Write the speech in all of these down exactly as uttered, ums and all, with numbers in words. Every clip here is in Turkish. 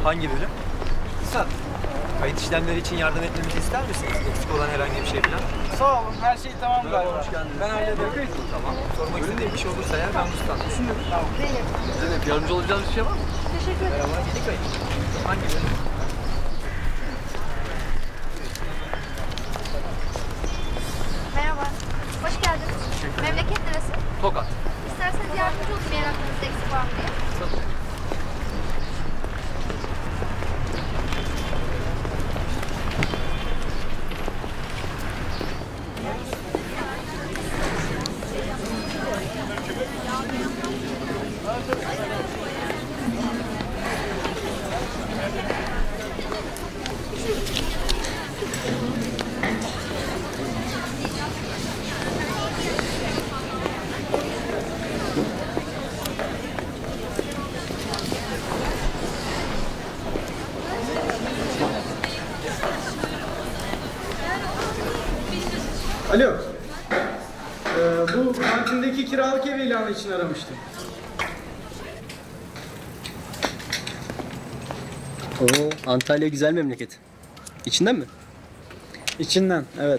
Hangi bölüm? İktisat. Kayıt işlemleri için yardım etmemizi ister misiniz? Eksik olan herhangi bir şey falan. Sağ olun, her şey tamam Merhaba, galiba. hoş geldiniz. Ben hallederim. Tamam. Sormak istediğim bir şey olursa eğer ben Mustan. Düşünürüm. Tamam. Evet, yardımcı olacağınız bir şey var mı? Teşekkür ederim. Merhaba, yeni kayıt. Hangi bölüm? Merhaba. Hoş geldiniz. Memleket neresi? Tokat. İsterseniz yardımcı olun bir yer aklınızda eksik var mı diye. Tabii. Alo. Ee, bu kantindeki kiralık ev ilanı için aramıştım. Oo, Antalya güzel memleket. İçinden mi? İçinden, evet.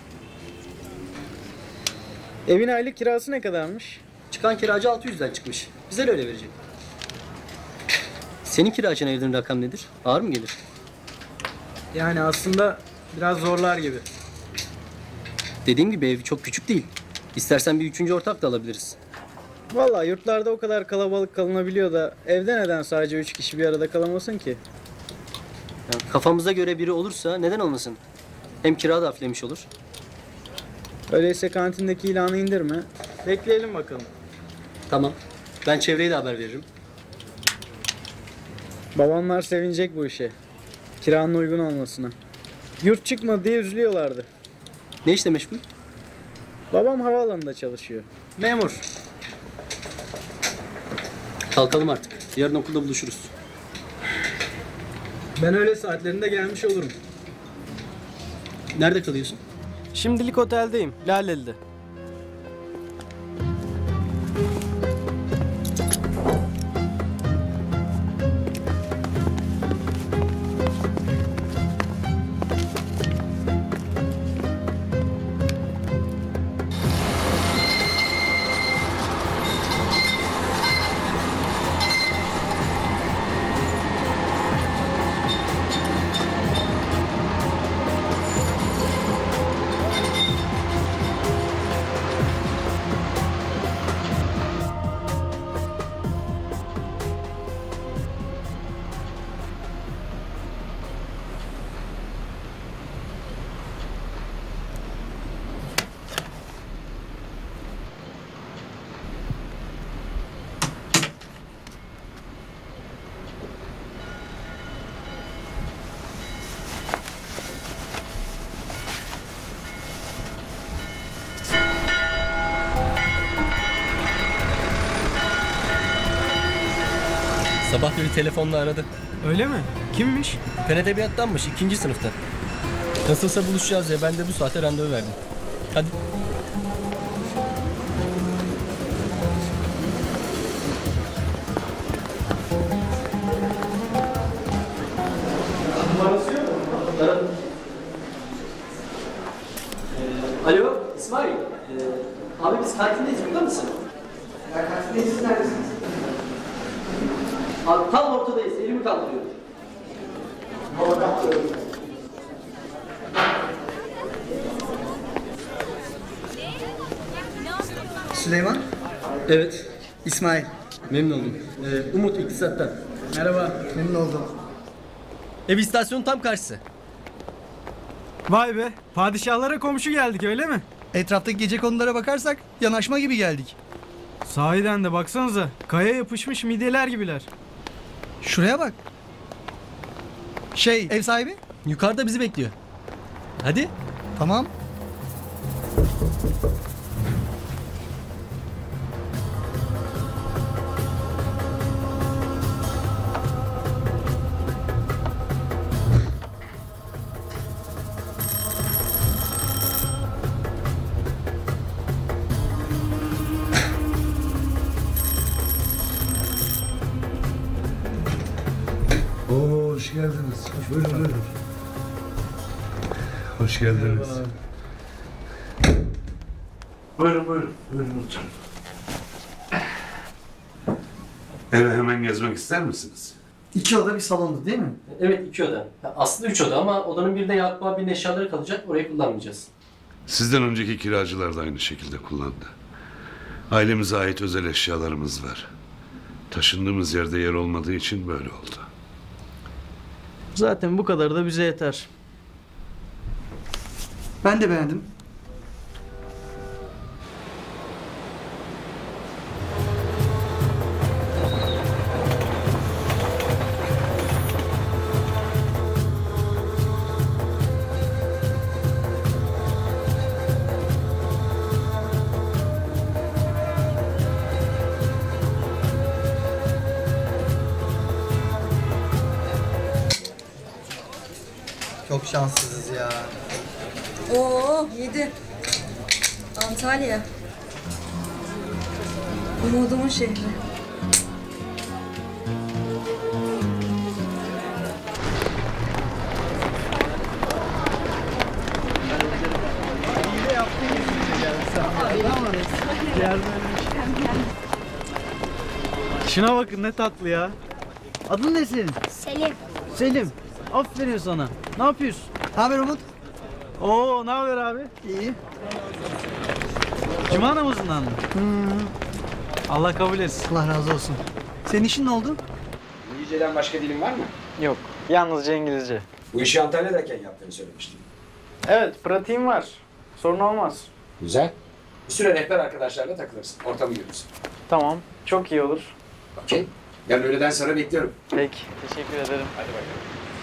Evin aylık kirası ne kadarmış? Çıkan kiracı altı yüzden çıkmış. Bize de öyle verecek. Senin kiracına evden rakam nedir? Ağır mı gelir? Yani aslında biraz zorlar gibi. Dediğim gibi ev çok küçük değil. İstersen bir üçüncü ortak da alabiliriz. Vallahi yurtlarda o kadar kalabalık kalınabiliyor da evde neden sadece üç kişi bir arada kalamasın ki? Yani kafamıza göre biri olursa neden olmasın? Hem kira da hafiflemiş olur. Öyleyse kantindeki ilanı indirme. Bekleyelim bakalım. Tamam. Ben çevreye de haber veririm. Babamlar sevinecek bu işe. Kiranın uygun olmasına. Yurt çıkmadı diye üzülüyorlardı. Ne işle meşgul? Babam havaalanında çalışıyor. Memur. Kalkalım artık. Yarın okulda buluşuruz. Ben öğle saatlerinde gelmiş olurum. Nerede kalıyorsun? Şimdilik oteldeyim. Laleli'de. Sabah biri telefonla aradı. Öyle mi? Kimmiş? Fen edebiyattanmış, ikinci sınıfta. Nasılsa buluşacağız ya, ben de bu saate randevu verdim. Hadi. Alo İsmail. Ee, abi biz kantindeyiz, burada mısın? Ya kantindeyiz, siz neredesiniz? Abi tam ortadayız, elimi kaldırıyorum. Süleyman? Evet, İsmail. memnun oldum. Ee, Umut İktisat'tan. Merhaba, memnun oldum. Ev istasyonun tam karşısı. Vay be, padişahlara komşu geldik öyle mi? Etraftaki gecekondulara bakarsak yanaşma gibi geldik. Sahiden de baksanıza, kaya yapışmış midyeler gibiler. Şuraya bak. Şey, ev sahibi? Yukarıda bizi bekliyor. Hadi. Tamam. Oo, geldiniz. Buyurun buyurun. Hoş geldiniz. Buyurun buyurun. Buyurun oturun. Eve hemen gezmek ister misiniz? İki oda bir salondu değil mi? Evet, iki oda. Ya aslında üç oda ama odanın birinde Yakup abinin eşyaları kalacak, orayı kullanmayacağız. Sizden önceki kiracılar da aynı şekilde kullandı. Ailemize ait özel eşyalarımız var. Taşındığımız yerde yer olmadığı için böyle oldu. Zaten bu kadar da bize yeter. Ben de beğendim. Çok şanssızız ya. Oo yedi. Antalya. Umudumun şehri. Şuna bakın ne tatlı ya. Adın ne senin? Selim. Selim. Aferin sana. Ne yapıyorsun? Ne haber Umut? Oo, ne haber abi? İyi. Cuma namazından mı? Allah kabul etsin. Allah razı olsun. Senin işin ne oldu? İngilizceden başka dilin var mı? Yok. Yalnızca İngilizce. Bu işi Antalya'dayken yaptığını söylemiştin. Evet, pratiğim var. Sorun olmaz. Güzel. Bir süre rehber arkadaşlarla takılırsın. Ortamı görürsün. Tamam. Çok iyi olur. Okey. Yarın öğleden sonra bekliyorum. Peki. Teşekkür ederim. Hadi bakalım.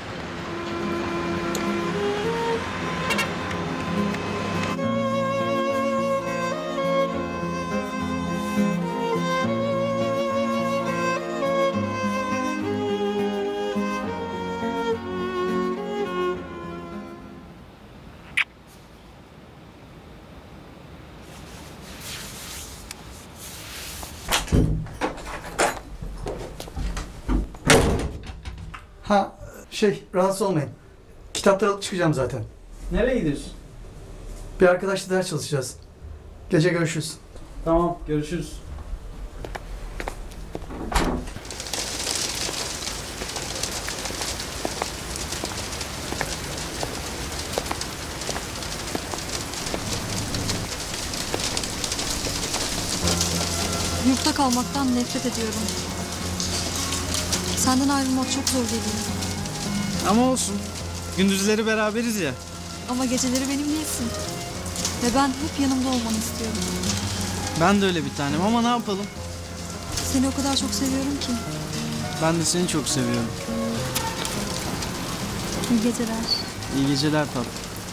Ha şey rahatsız olmayın. Kitapları alıp çıkacağım zaten. Nereye gidiyorsun? Bir arkadaşla ders çalışacağız. Gece görüşürüz. Tamam, görüşürüz. Yurtta kalmaktan nefret ediyorum. Senden ayrılmak çok zor geliyor. Ama olsun. Gündüzleri beraberiz ya. Ama geceleri benim değilsin. Ve ben hep yanımda olmanı istiyorum. Ben de öyle bir tanem ama ne yapalım? Seni o kadar çok seviyorum ki. Ben de seni çok seviyorum. İyi geceler. İyi geceler tatlım.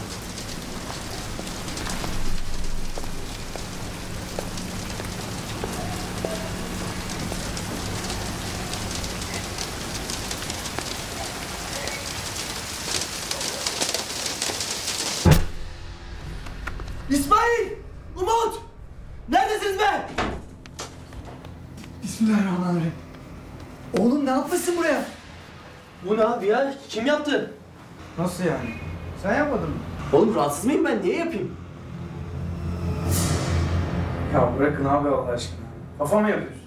İsmail! Umut! Neredesiniz be? Bismillahirrahmanirrahim. Oğlum ne yapmışsın buraya? Bu ne abi ya? Kim yaptı? Nasıl yani? Sen yapmadın mı? Oğlum rahatsız mıyım ben? Niye yapayım? Ya bırakın abi Allah aşkına. Kafa mı yapıyorsunuz?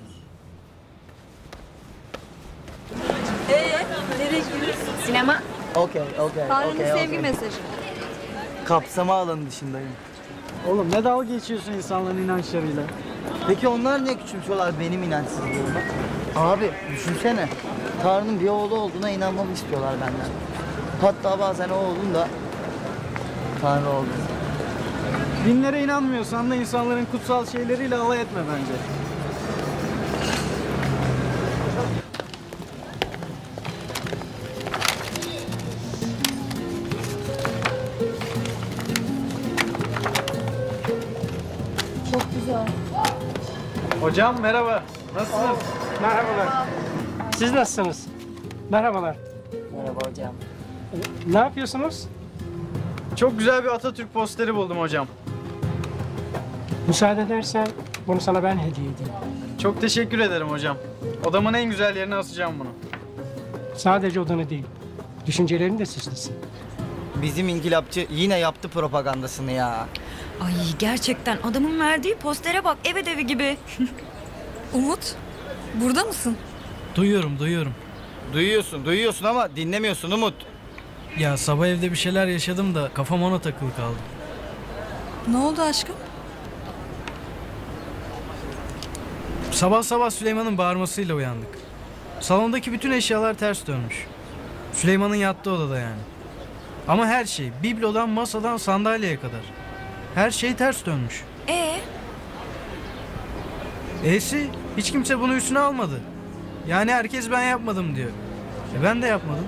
Ee, nereye gidiyoruz? Sinema. Okey, okey, Tanrı'nın okey, sevgi okey. mesajı. Kapsama alanı dışındayım. Oğlum ne dalga geçiyorsun insanların inançlarıyla? Peki onlar niye küçümsüyorlar benim inançsızlığımı? Abi düşünsene. Tanrı'nın bir oğlu olduğuna inanmamı istiyorlar benden. Hatta bazen o oğlun da Tanrı olduğunu. Dinlere inanmıyorsan da insanların kutsal şeyleriyle alay etme bence. Çok güzel. Hocam merhaba. Nasılsınız? Merhabalar. Siz nasılsınız? Merhabalar. Merhaba hocam. Ne yapıyorsunuz? Çok güzel bir Atatürk posteri buldum hocam. Müsaade edersen bunu sana ben hediye edeyim. Çok teşekkür ederim hocam. Odamın en güzel yerine asacağım bunu. Sadece odanı değil, Düşüncelerin de süslüsün. Bizim inkılapçı yine yaptı propagandasını ya. Ay gerçekten adamın verdiği postere bak, ev ödevi gibi. Umut, burada mısın? Duyuyorum, duyuyorum. Duyuyorsun, duyuyorsun ama dinlemiyorsun Umut. Ya sabah evde bir şeyler yaşadım da kafam ona takılı kaldı. Ne oldu aşkım? Sabah sabah Süleyman'ın bağırmasıyla uyandık. Salondaki bütün eşyalar ters dönmüş. Süleyman'ın yattığı odada yani. Ama her şey, biblodan, masadan, sandalyeye kadar. Her şey ters dönmüş. Ee? E'si hiç kimse bunu üstüne almadı. Yani herkes ben yapmadım diyor. E ben de yapmadım.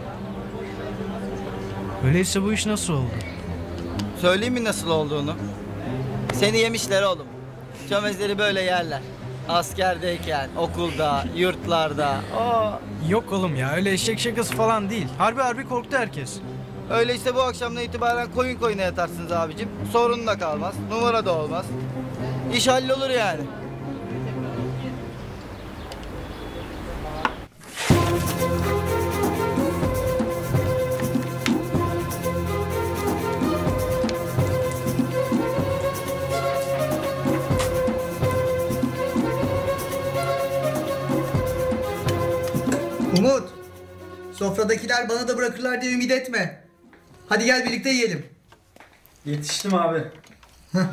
Öyleyse bu iş nasıl oldu? Söyleyeyim mi nasıl olduğunu? Seni yemişler oğlum. Çömezleri böyle yerler. Askerdeyken, okulda, yurtlarda. Oo. Yok oğlum ya, öyle eşek şakası falan değil. Harbi harbi korktu herkes. Öyleyse bu akşamdan itibaren koyun koyuna yatarsınız abicim. Sorun da kalmaz, numara da olmaz. İş hallolur yani. Umut, sofradakiler bana da bırakırlar diye ümit etme. Hadi gel birlikte yiyelim. Yetiştim abi. Hmm.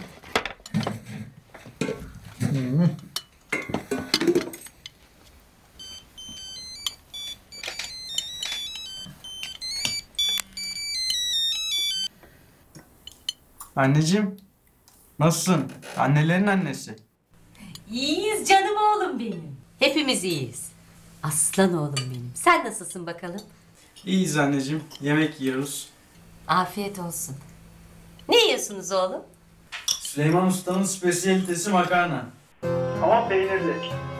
Anneciğim, nasılsın? Annelerin annesi. İyiyiz canım oğlum benim. Hepimiz iyiyiz. Aslan oğlum benim. Sen nasılsın bakalım? İyiyiz anneciğim, yemek yiyoruz. Afiyet olsun. Ne yiyorsunuz oğlum? Süleyman Usta'nın spesiyalitesi makarna. Ama peynirli.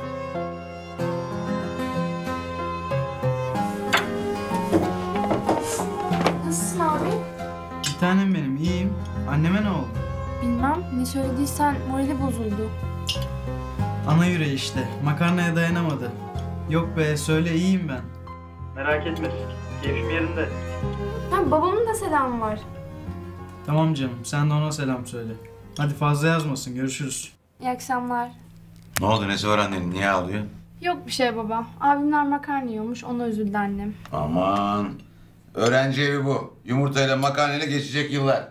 Nasılsın abi? Bir tanem benim, iyiyim. Anneme ne oldu? Bilmem. Ne söylediysen morali bozuldu. Ana yüreği işte, makarnaya dayanamadı. Yok be, söyle iyiyim ben. Merak etme, keyfim yerinde. Ha, babamın da selamı var. Tamam canım, sen de ona selam söyle. Hadi fazla yazmasın, görüşürüz. İyi akşamlar. Ne oldu, nesi var annenin, niye ağlıyor? Yok bir şey baba. Abimler makarna yiyormuş, ona üzüldü annem. Aman, öğrenci evi bu. Yumurtayla makarnayla geçecek yıllar.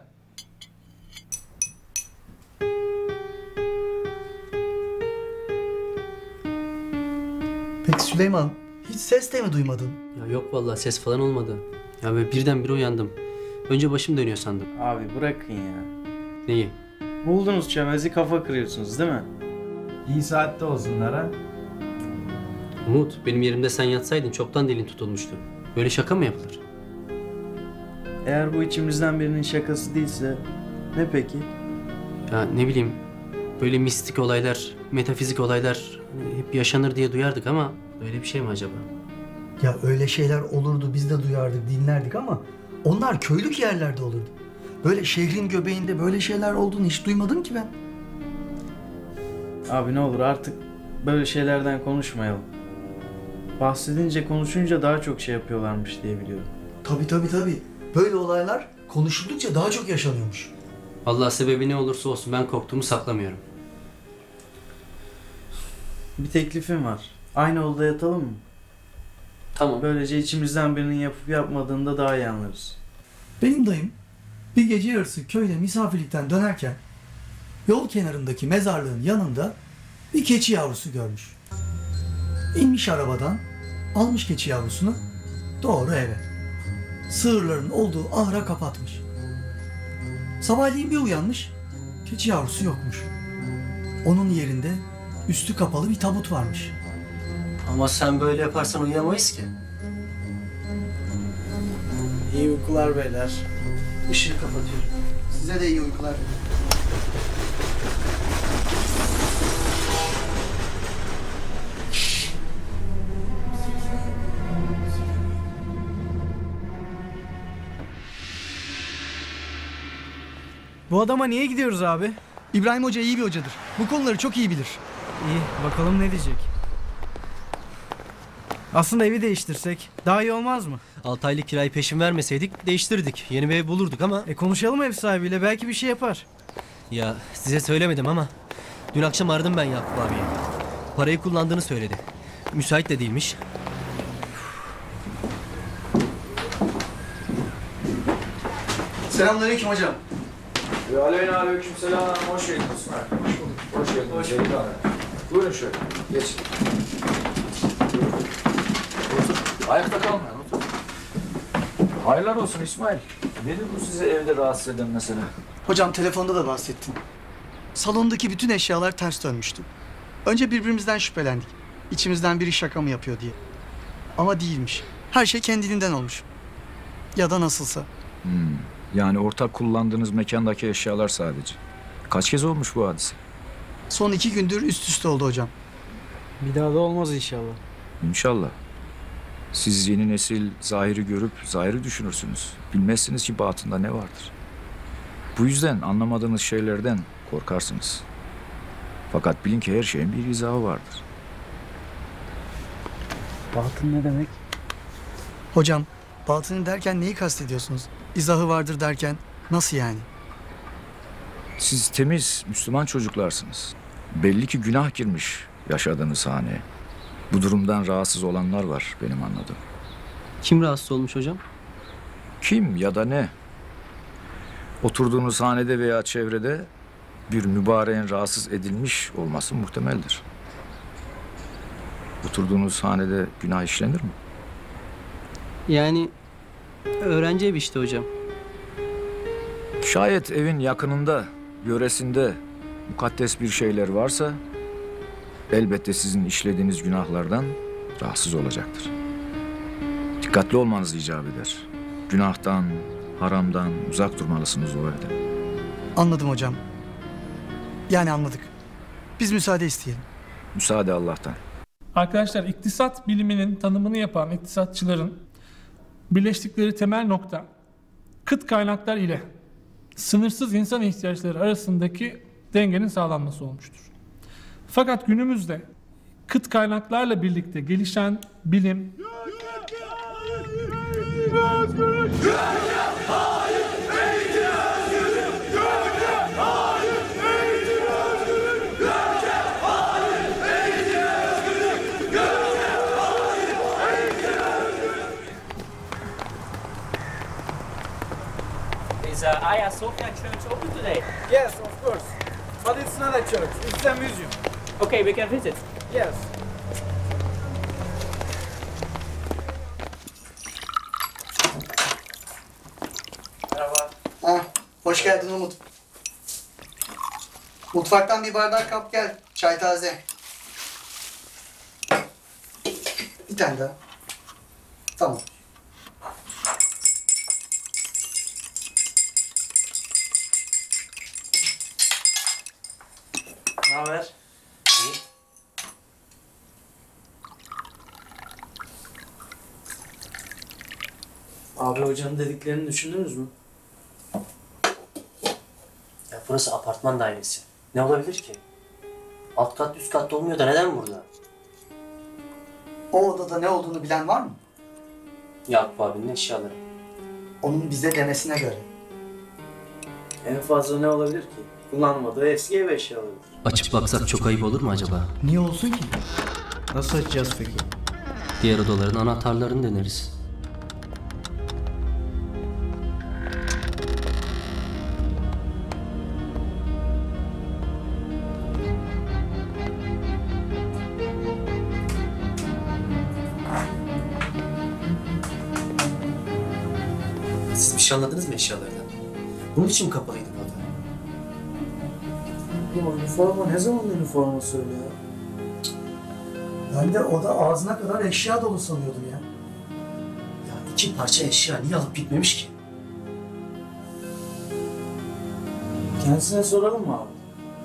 Peki Süleyman, hiç ses de mi duymadın? Ya yok vallahi ses falan olmadı. Ya böyle birdenbire uyandım. Önce başım dönüyor sandım. Abi bırakın ya. Neyi? Buldunuz çömezi, kafa kırıyorsunuz değil mi? İyi saatte olsunlar ha. Umut, benim yerimde sen yatsaydın çoktan dilin tutulmuştu. Böyle şaka mı yapılır? Eğer bu içimizden birinin şakası değilse ne peki? Ya ne bileyim, böyle mistik olaylar, metafizik olaylar hani hep yaşanır diye duyardık ama öyle bir şey mi acaba? Ya öyle şeyler olurdu, biz de duyardık, dinlerdik ama onlar köylük yerlerde olurdu. Böyle şehrin göbeğinde böyle şeyler olduğunu hiç duymadım ki ben. Abi ne olur artık böyle şeylerden konuşmayalım. Bahsedince, konuşunca daha çok şey yapıyorlarmış diye biliyorum. Tabii tabii tabii. Böyle olaylar konuşuldukça daha çok yaşanıyormuş. Allah sebebi ne olursa olsun ben korktuğumu saklamıyorum. Bir teklifim var. Aynı odada yatalım mı? Tamam. Böylece içimizden birinin yapıp yapmadığını da daha iyi anlarız. Benim dayım bir gece yarısı köyde misafirlikten dönerken yol kenarındaki mezarlığın yanında bir keçi yavrusu görmüş. İnmiş arabadan, almış keçi yavrusunu doğru eve. Sığırların olduğu ahıra kapatmış. Sabahleyin bir uyanmış, keçi yavrusu yokmuş. Onun yerinde üstü kapalı bir tabut varmış. Ama sen böyle yaparsan uyuyamayız ki. İyi uykular beyler. Işığı kapatıyorum. Size de iyi uykular. Bu adama niye gidiyoruz abi? İbrahim Hoca iyi bir hocadır. Bu konuları çok iyi bilir. İyi, bakalım ne diyecek. Aslında evi değiştirsek daha iyi olmaz mı? altı aylık kirayı peşin vermeseydik değiştirdik. Yeni bir ev bulurduk ama... E konuşalım ev sahibiyle, belki bir şey yapar. Ya size söylemedim ama dün akşam aradım ben Yakup abiye. Parayı kullandığını söyledi. Müsait de değilmiş. Selamünaleyküm hocam. Ve aleyna aleyküm selam. Hoş geldiniz İsmail. Hoş bulduk. Hoş geldiniz. Hoş bulduk. Buyurun şöyle. Geçin. Otur. Ayakta kalmayın. Otur. Hayırlar olsun İsmail. Nedir bu sizi evde rahatsız eden mesele? Hocam telefonda da bahsettim. Salondaki bütün eşyalar ters dönmüştü. Önce birbirimizden şüphelendik. İçimizden biri şaka mı yapıyor diye. Ama değilmiş. Her şey kendiliğinden olmuş. Ya da nasılsa. Hmm. Yani ortak kullandığınız mekandaki eşyalar sadece. Kaç kez olmuş bu hadise? Son iki gündür üst üste oldu hocam. Bir daha da olmaz inşallah. İnşallah. Siz yeni nesil zahiri görüp zahiri düşünürsünüz. Bilmezsiniz ki batında ne vardır. Bu yüzden anlamadığınız şeylerden korkarsınız. Fakat bilin ki her şeyin bir izahı vardır. Batın ne demek? Hocam, batını derken neyi kastediyorsunuz? İzahı vardır derken nasıl yani? Siz temiz Müslüman çocuklarsınız. Belli ki günah girmiş yaşadığınız haneye. Bu durumdan rahatsız olanlar var benim anladığım. Kim rahatsız olmuş hocam? Kim ya da ne? Oturduğunuz hanede veya çevrede bir mübareğin rahatsız edilmiş olması muhtemeldir. Oturduğunuz hanede günah işlenir mi? Yani öğrenci evi işte hocam. Şayet evin yakınında, yöresinde mukaddes bir şeyler varsa elbette sizin işlediğiniz günahlardan rahatsız olacaktır. Dikkatli olmanız icap eder. Günahtan, haramdan uzak durmalısınız o evde. Anladım hocam. Yani anladık. Biz müsaade isteyelim. Müsaade Allah'tan. Arkadaşlar, iktisat biliminin tanımını yapan iktisatçıların birleştikleri temel nokta kıt kaynaklar ile sınırsız insan ihtiyaçları arasındaki dengenin sağlanması olmuştur. Fakat günümüzde kıt kaynaklarla birlikte gelişen bilim Is uh, Hagia Sophia Church open today? Yes, of course. But it's not a church, it's a museum. Okay, we can visit. Yes. Merhaba. Ha, hoş geldin Umut. Mutfaktan bir bardak kap gel. Çay taze. Bir tane daha. Tamam. Ne haber? İyi. Abi hocanın dediklerini düşündünüz mü? Ya burası apartman dairesi. Ne olabilir ki? Alt kat üst katta olmuyor da neden burada? O odada ne olduğunu bilen var mı? Yakup abinin eşyaları. Onun bize demesine göre. En fazla ne olabilir ki? Kullanmadığı eski ev eşyalarıdır. Açıp baksak çok ayıp olur mu acaba? Niye olsun ki? Nasıl açacağız peki? Diğer odaların anahtarlarını deneriz. Siz bir şey anladınız mı eşyalardan? Bunun için mi kapalıydı bu oda? Bu üniforma ne zaman üniforması öyle ya? Ben de oda ağzına kadar eşya dolu sanıyordum ya. Ya iki parça eşya niye alıp gitmemiş ki? Kendisine soralım mı abi?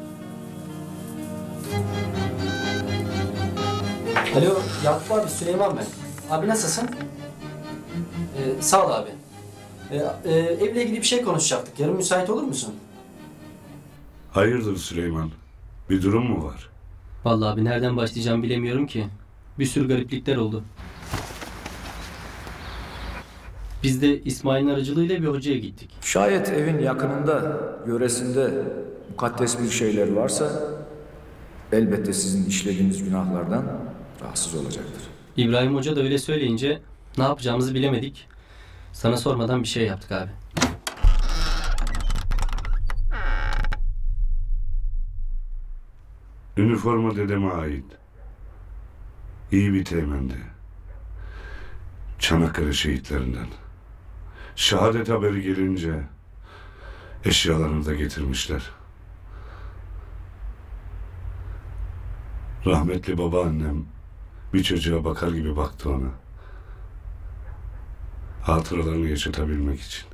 Alo Yakup abi, Süleyman ben. Abi nasılsın? Ee, sağ ol abi. Ee, e, evle ilgili bir şey konuşacaktık. Yarın müsait olur musun? Hayırdır Süleyman? Bir durum mu var? Vallahi abi nereden başlayacağımı bilemiyorum ki. Bir sürü gariplikler oldu. Biz de İsmail'in aracılığıyla bir hocaya gittik. Şayet evin yakınında, yöresinde mukaddes bir şeyler varsa elbette sizin işlediğiniz günahlardan rahatsız olacaktır. İbrahim Hoca da öyle söyleyince ne yapacağımızı bilemedik. Sana sormadan bir şey yaptık abi. Üniforma dedeme ait. İyi bir teğmendi. Çanakkale şehitlerinden. Şehadet haberi gelince eşyalarını da getirmişler. Rahmetli babaannem bir çocuğa bakar gibi baktı ona. Hatıralarını yaşatabilmek için.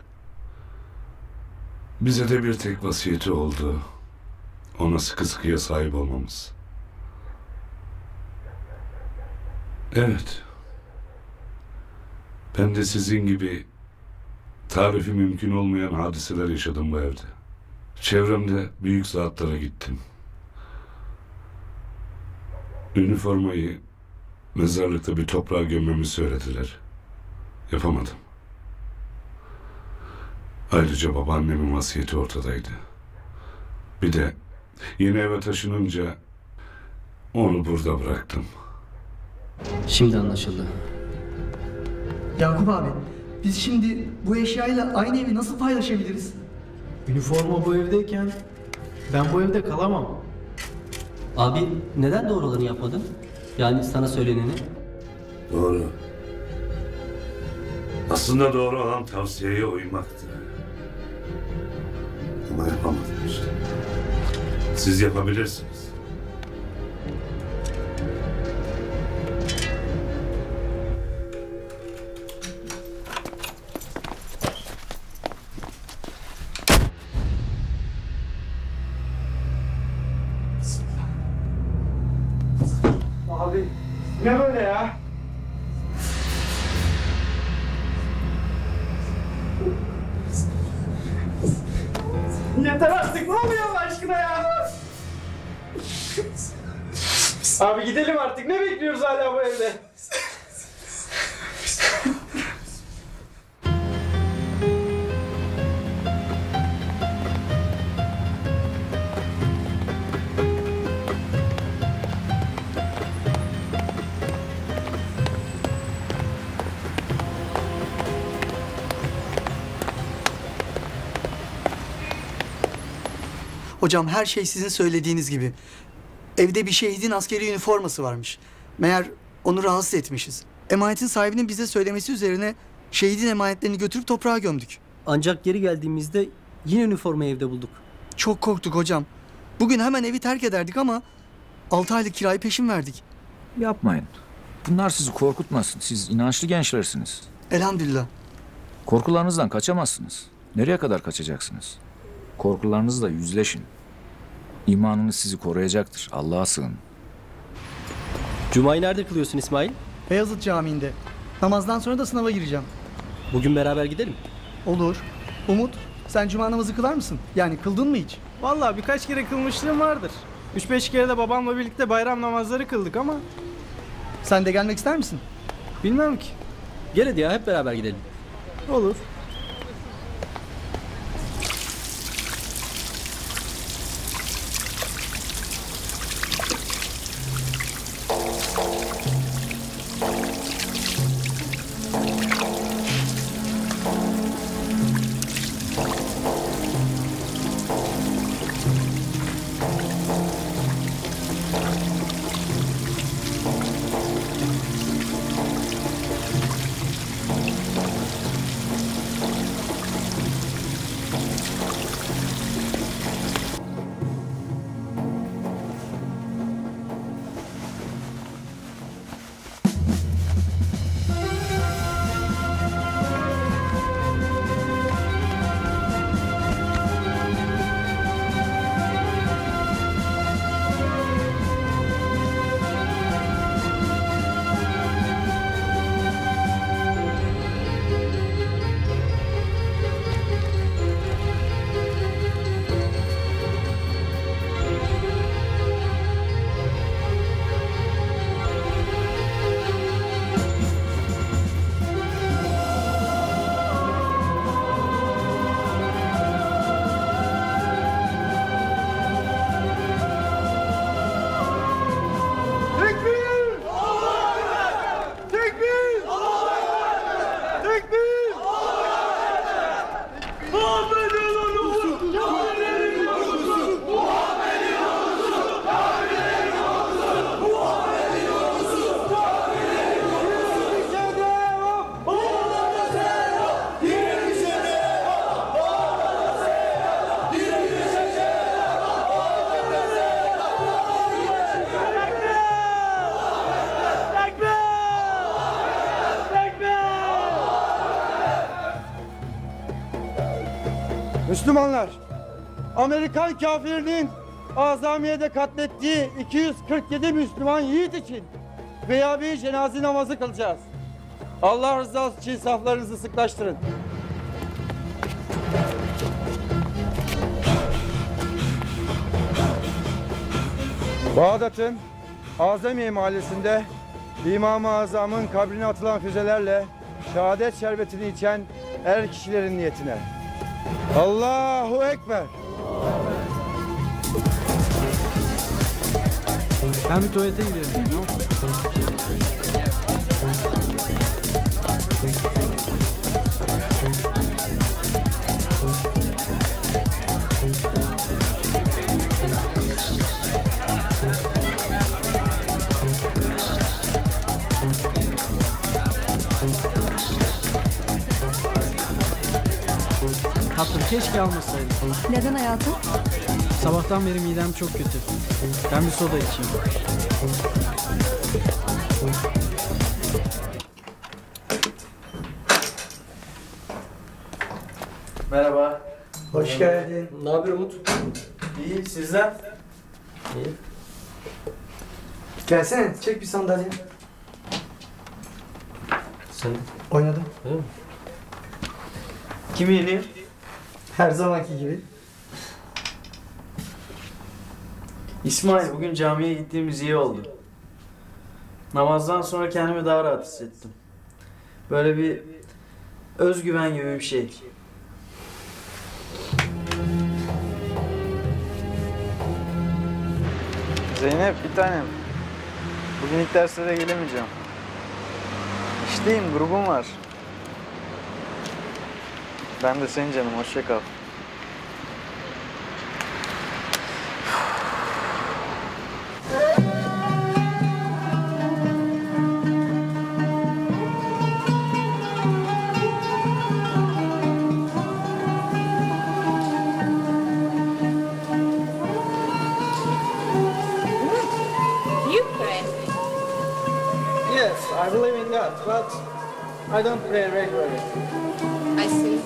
Bize de bir tek vasiyeti oldu. Ona sıkı sıkıya sahip olmamız. Evet. Ben de sizin gibi tarifi mümkün olmayan hadiseler yaşadım bu evde. Çevremde büyük zatlara gittim. Üniformayı mezarlıkta bir toprağa gömmemi söylediler. Yapamadım. Ayrıca babaannemin vasiyeti ortadaydı. Bir de yeni eve taşınınca onu burada bıraktım. Şimdi anlaşıldı. Yakup abi, biz şimdi bu eşyayla aynı evi nasıl paylaşabiliriz? Üniforma bu evdeyken ben bu evde kalamam. Abi neden doğrularını yapmadın? Yani sana söyleneni. Doğru. Aslında doğru olan tavsiyeye uymaktı. Ama yapamadım işte. Siz yapabilirsiniz. Abi ne böyle ya? Yeter artık, ne oluyor Allah aşkına ya? Abi gidelim artık, ne bekliyoruz hala bu evde? Hocam her şey sizin söylediğiniz gibi. Evde bir şehidin askeri üniforması varmış. Meğer onu rahatsız etmişiz. Emanetin sahibinin bize söylemesi üzerine şehidin emanetlerini götürüp toprağa gömdük. Ancak geri geldiğimizde yine üniformayı evde bulduk. Çok korktuk hocam. Bugün hemen evi terk ederdik ama altı aylık kirayı peşin verdik. Yapmayın. Bunlar sizi korkutmasın. Siz inançlı gençlersiniz. Elhamdülillah. Korkularınızdan kaçamazsınız. Nereye kadar kaçacaksınız? Korkularınızla yüzleşin. İmanınız sizi koruyacaktır. Allah'a sığın. Cuma'yı nerede kılıyorsun İsmail? Beyazıt Camii'nde. Namazdan sonra da sınava gireceğim. Bugün beraber gidelim. Olur. Umut, sen cuma namazı kılar mısın? Yani kıldın mı hiç? Vallahi birkaç kere kılmışlığım vardır. Üç beş kere de babamla birlikte bayram namazları kıldık ama... Sen de gelmek ister misin? Bilmem ki. Gel hadi ya, hep beraber gidelim. Olur. Müslümanlar, Amerikan kafirinin Azamiye'de katlettiği iki yüz kırk yedi Müslüman yiğit için gıyabi cenaze namazı kılacağız. Allah rızası için saflarınızı sıklaştırın. Bağdat'ın Azamiye mahallesinde İmam-ı Azam'ın kabrine atılan füzelerle şehadet şerbetini içen er kişilerin niyetine. Allahu Ekber. Ben bir tuvalete gidiyorum. Tatlım keşke almasaydım. Neden hayatım? Sabahtan beri midem çok kötü. Ben bir soda içeyim. Merhaba. Hoş geldin. Ne haber Umut? İyi, sizden? İyi. Gelsene, çek bir sandalye. Sen Oynadım. öyle mi? Kim yeniyor? Her zamanki gibi. İsmail, bugün camiye gittiğimiz iyi oldu. Namazdan sonra kendimi daha rahat hissettim. Böyle bir özgüven gibi bir şey. Zeynep bir tanem. Bugün ilk derslere gelemeyeceğim. İşteyim, grubum var. Ben de senin canım, hoşça kal. You pray? Yes, I believe in God, but I don't pray regularly. I see.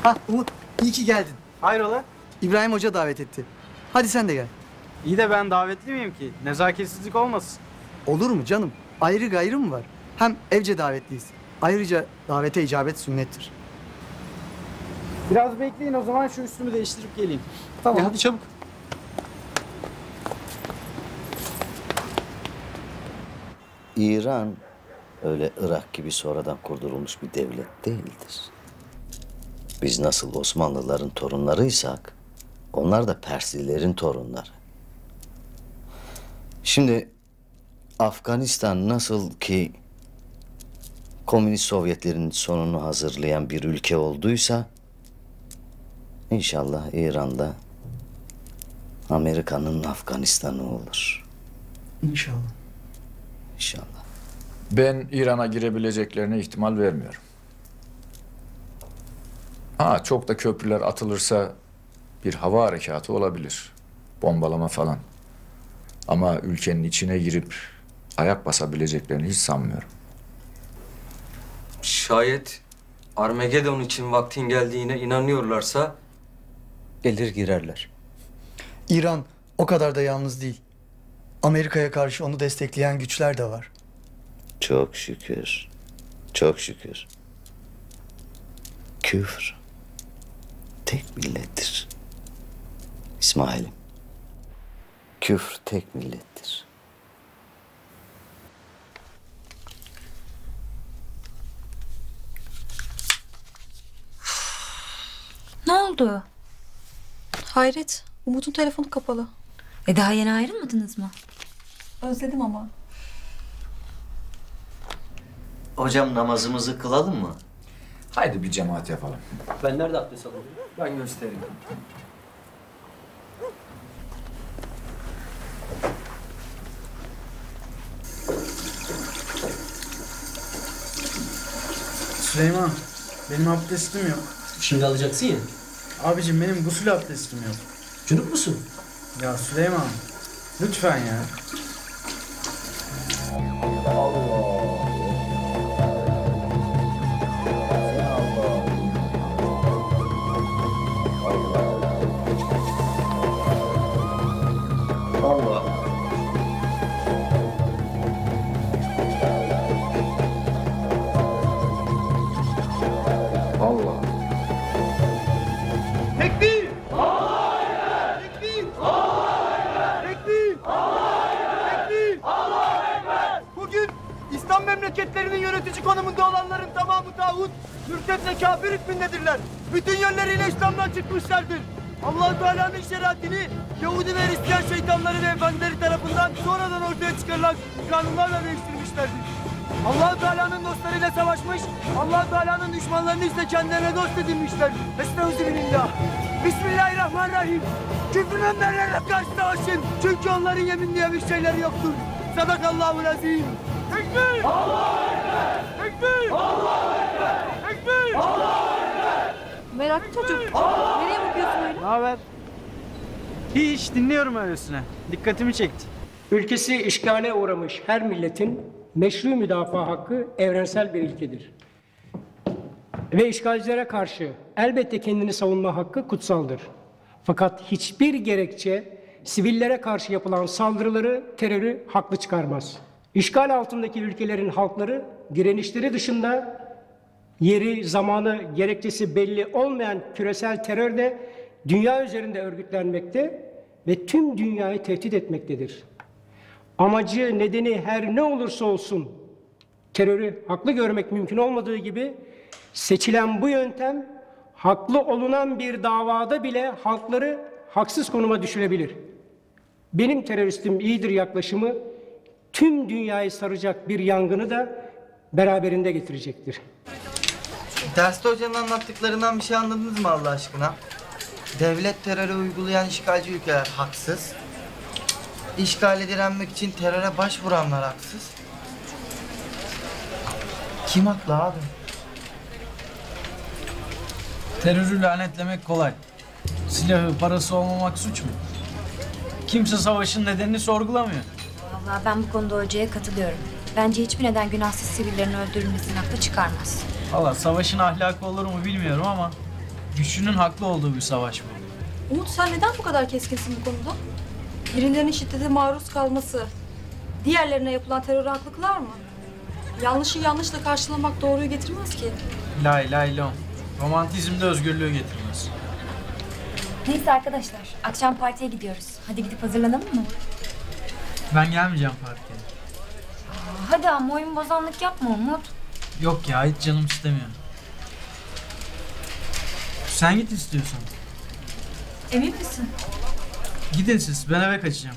Ha Umut, iyi ki geldin. Hayrola? İbrahim Hoca davet etti. Hadi sen de gel. İyi de ben davetli miyim ki? Nezaketsizlik olmasın. Olur mu canım? Ayrı gayrı mı var? Hem evce davetliyiz. Ayrıca davete icabet sünnettir. Biraz bekleyin o zaman şu üstümü değiştirip geleyim. Tamam. E hadi çabuk. İran öyle Irak gibi sonradan kurdurulmuş bir devlet değildir. Biz nasıl Osmanlıların torunlarıysak, onlar da Perslilerin torunları. Şimdi Afganistan nasıl ki Komünist Sovyetlerin sonunu hazırlayan bir ülke olduysa, İnşallah İran'da Amerika'nın Afganistan'ı olur. İnşallah. İnşallah. Ben İran'a girebileceklerine ihtimal vermiyorum. Ha, çok da köprüler atılırsa bir hava harekatı olabilir. Bombalama falan. Ama ülkenin içine girip ayak basabileceklerini hiç sanmıyorum. Şayet Armagedon için vaktin geldiğine inanıyorlarsa gelir girerler. İran o kadar da yalnız değil. Amerika'ya karşı onu destekleyen güçler de var. Çok şükür. Çok şükür. Küfür tek millettir. İsmail'im. Küfür tek millettir. Ne oldu? Hayret, Umut'un telefonu kapalı. E daha yeni ayrılmadınız mı? Özledim ama. Hocam namazımızı kılalım mı? Haydi bir cemaat yapalım. Ben nerede abdest alayım? Ben göstereyim. Süleyman, benim abdestim yok. Şimdi alacaksın ya. Abicim benim gusül abdestim yok. Cünüp musun? Ya Süleyman, lütfen ya. Allah. Allah. Tekbir! Allahu Ekber! Tekbir! Allahu Ekber! Tekbir! Allahu Ekber! Tekbir! Allahu Ekber! Bugün İslam memleketlerinin yönetici konumunda olanların tamamı tağut, mürtet ve kafir hükmündedirler. Bütün yönleriyle İslam'dan çıkmışlardır. Allah-u Teala'nın şeriatini Yahudi ve Hristiyan şeytanları ve efendileri tarafından sonradan ortaya çıkarılan kanunlarla değiştirmişlerdir. Allah-u Teala'nın dostlarıyla savaşmış, Allah-u Teala'nın düşmanlarını ise kendilerine dost edinmişlerdir. Estağfirullah. Bismillahirrahmanirrahim. Küfrün önderlerine karşı savaşın. Çünkü onların yeminliye bir şeyleri yoktur. Sadakallahul azim. Tekbir! Allahu Ekber! Tekbir! Allahu Ekber! Tekbir! Allahu Ekber! Meraklı çocuk. Nereye bakıyorsun öyle? Ne haber? Hiç dinliyorum öylesine. Dikkatimi çekti. Ülkesi işgale uğramış her milletin meşru müdafaa hakkı evrensel bir ilkedir. Ve işgalcilere karşı elbette kendini savunma hakkı kutsaldır. Fakat hiçbir gerekçe sivillere karşı yapılan saldırıları, terörü haklı çıkarmaz. İşgal altındaki ülkelerin halkları direnişleri dışında yeri, zamanı, gerekçesi belli olmayan küresel terör de dünya üzerinde örgütlenmekte ve tüm dünyayı tehdit etmektedir. Amacı, nedeni her ne olursa olsun terörü haklı görmek mümkün olmadığı gibi seçilen bu yöntem haklı olunan bir davada bile halkları haksız konuma düşürebilir. Benim teröristim iyidir yaklaşımı tüm dünyayı saracak bir yangını da beraberinde getirecektir. Derste hocanın anlattıklarından bir şey anladınız mı Allah aşkına? Devlet terörü uygulayan işgalci ülkeler haksız. İşgale direnmek için teröre başvuranlar haksız. Kim haklı abi? Terörü lanetlemek kolay. Silahı, parası olmamak suç mu? Kimse savaşın nedenini sorgulamıyor. Vallahi ben bu konuda hocaya katılıyorum. Bence hiçbir neden günahsız sivillerin öldürülmesinin haklı çıkarmaz. Valla savaşın ahlakı olur mu bilmiyorum ama Güçlünün haklı olduğu bir savaş bu. Umut sen neden bu kadar keskinsin bu konuda? Birilerinin şiddete maruz kalması, diğerlerine yapılan teröre haklı kılar mı? Yanlışı yanlışla karşılamak doğruyu getirmez ki. Lay lay lom. Romantizm de özgürlüğü getirmez. Neyse arkadaşlar, akşam partiye gidiyoruz. Hadi gidip hazırlanalım mı? Ben gelmeyeceğim partiye. Hadi ama oyun bozanlık yapma Umut. Yok ya, hiç canım istemiyor. Sen git istiyorsan. Emin misin? Gidin siz, ben eve kaçacağım.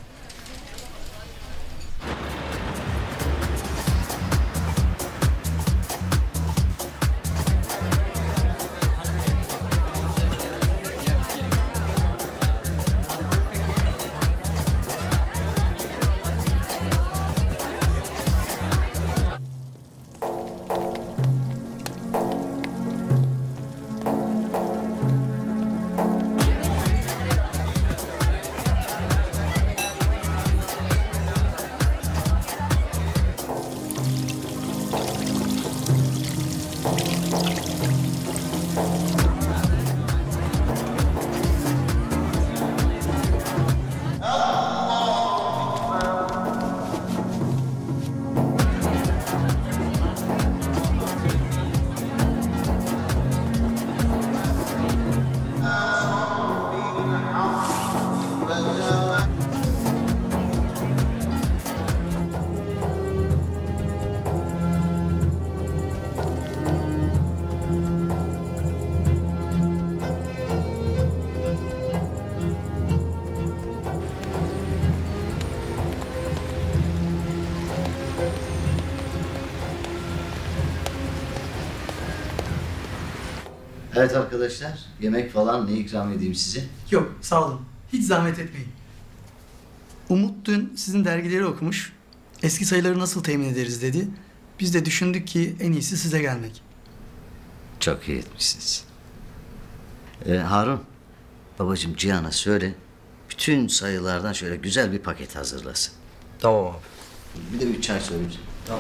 Evet arkadaşlar, yemek falan ne ikram edeyim size? Yok, sağ olun. Hiç zahmet etmeyin. Umut dün sizin dergileri okumuş. Eski sayıları nasıl temin ederiz dedi. Biz de düşündük ki en iyisi size gelmek. Çok iyi etmişsiniz. Ee, Harun, babacığım Cihan'a söyle, bütün sayılardan şöyle güzel bir paket hazırlasın. Tamam abi. Bir de bir çay söyleyeyim. Tamam.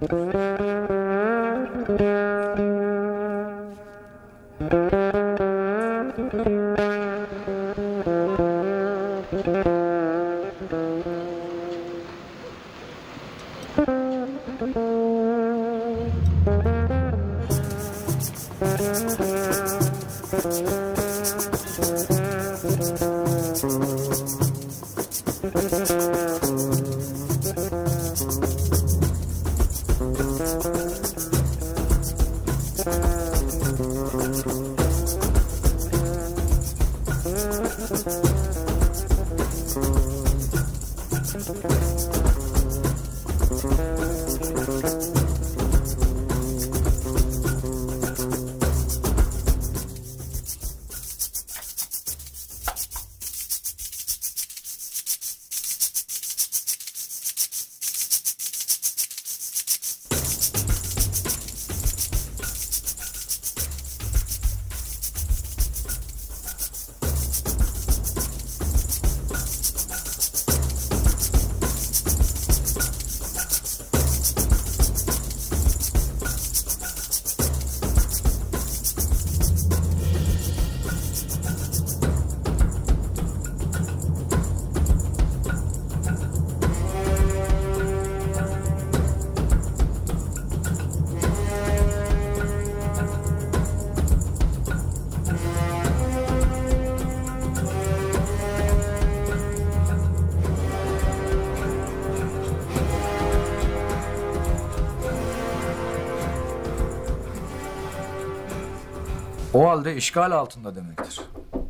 O halde işgal altında demektir.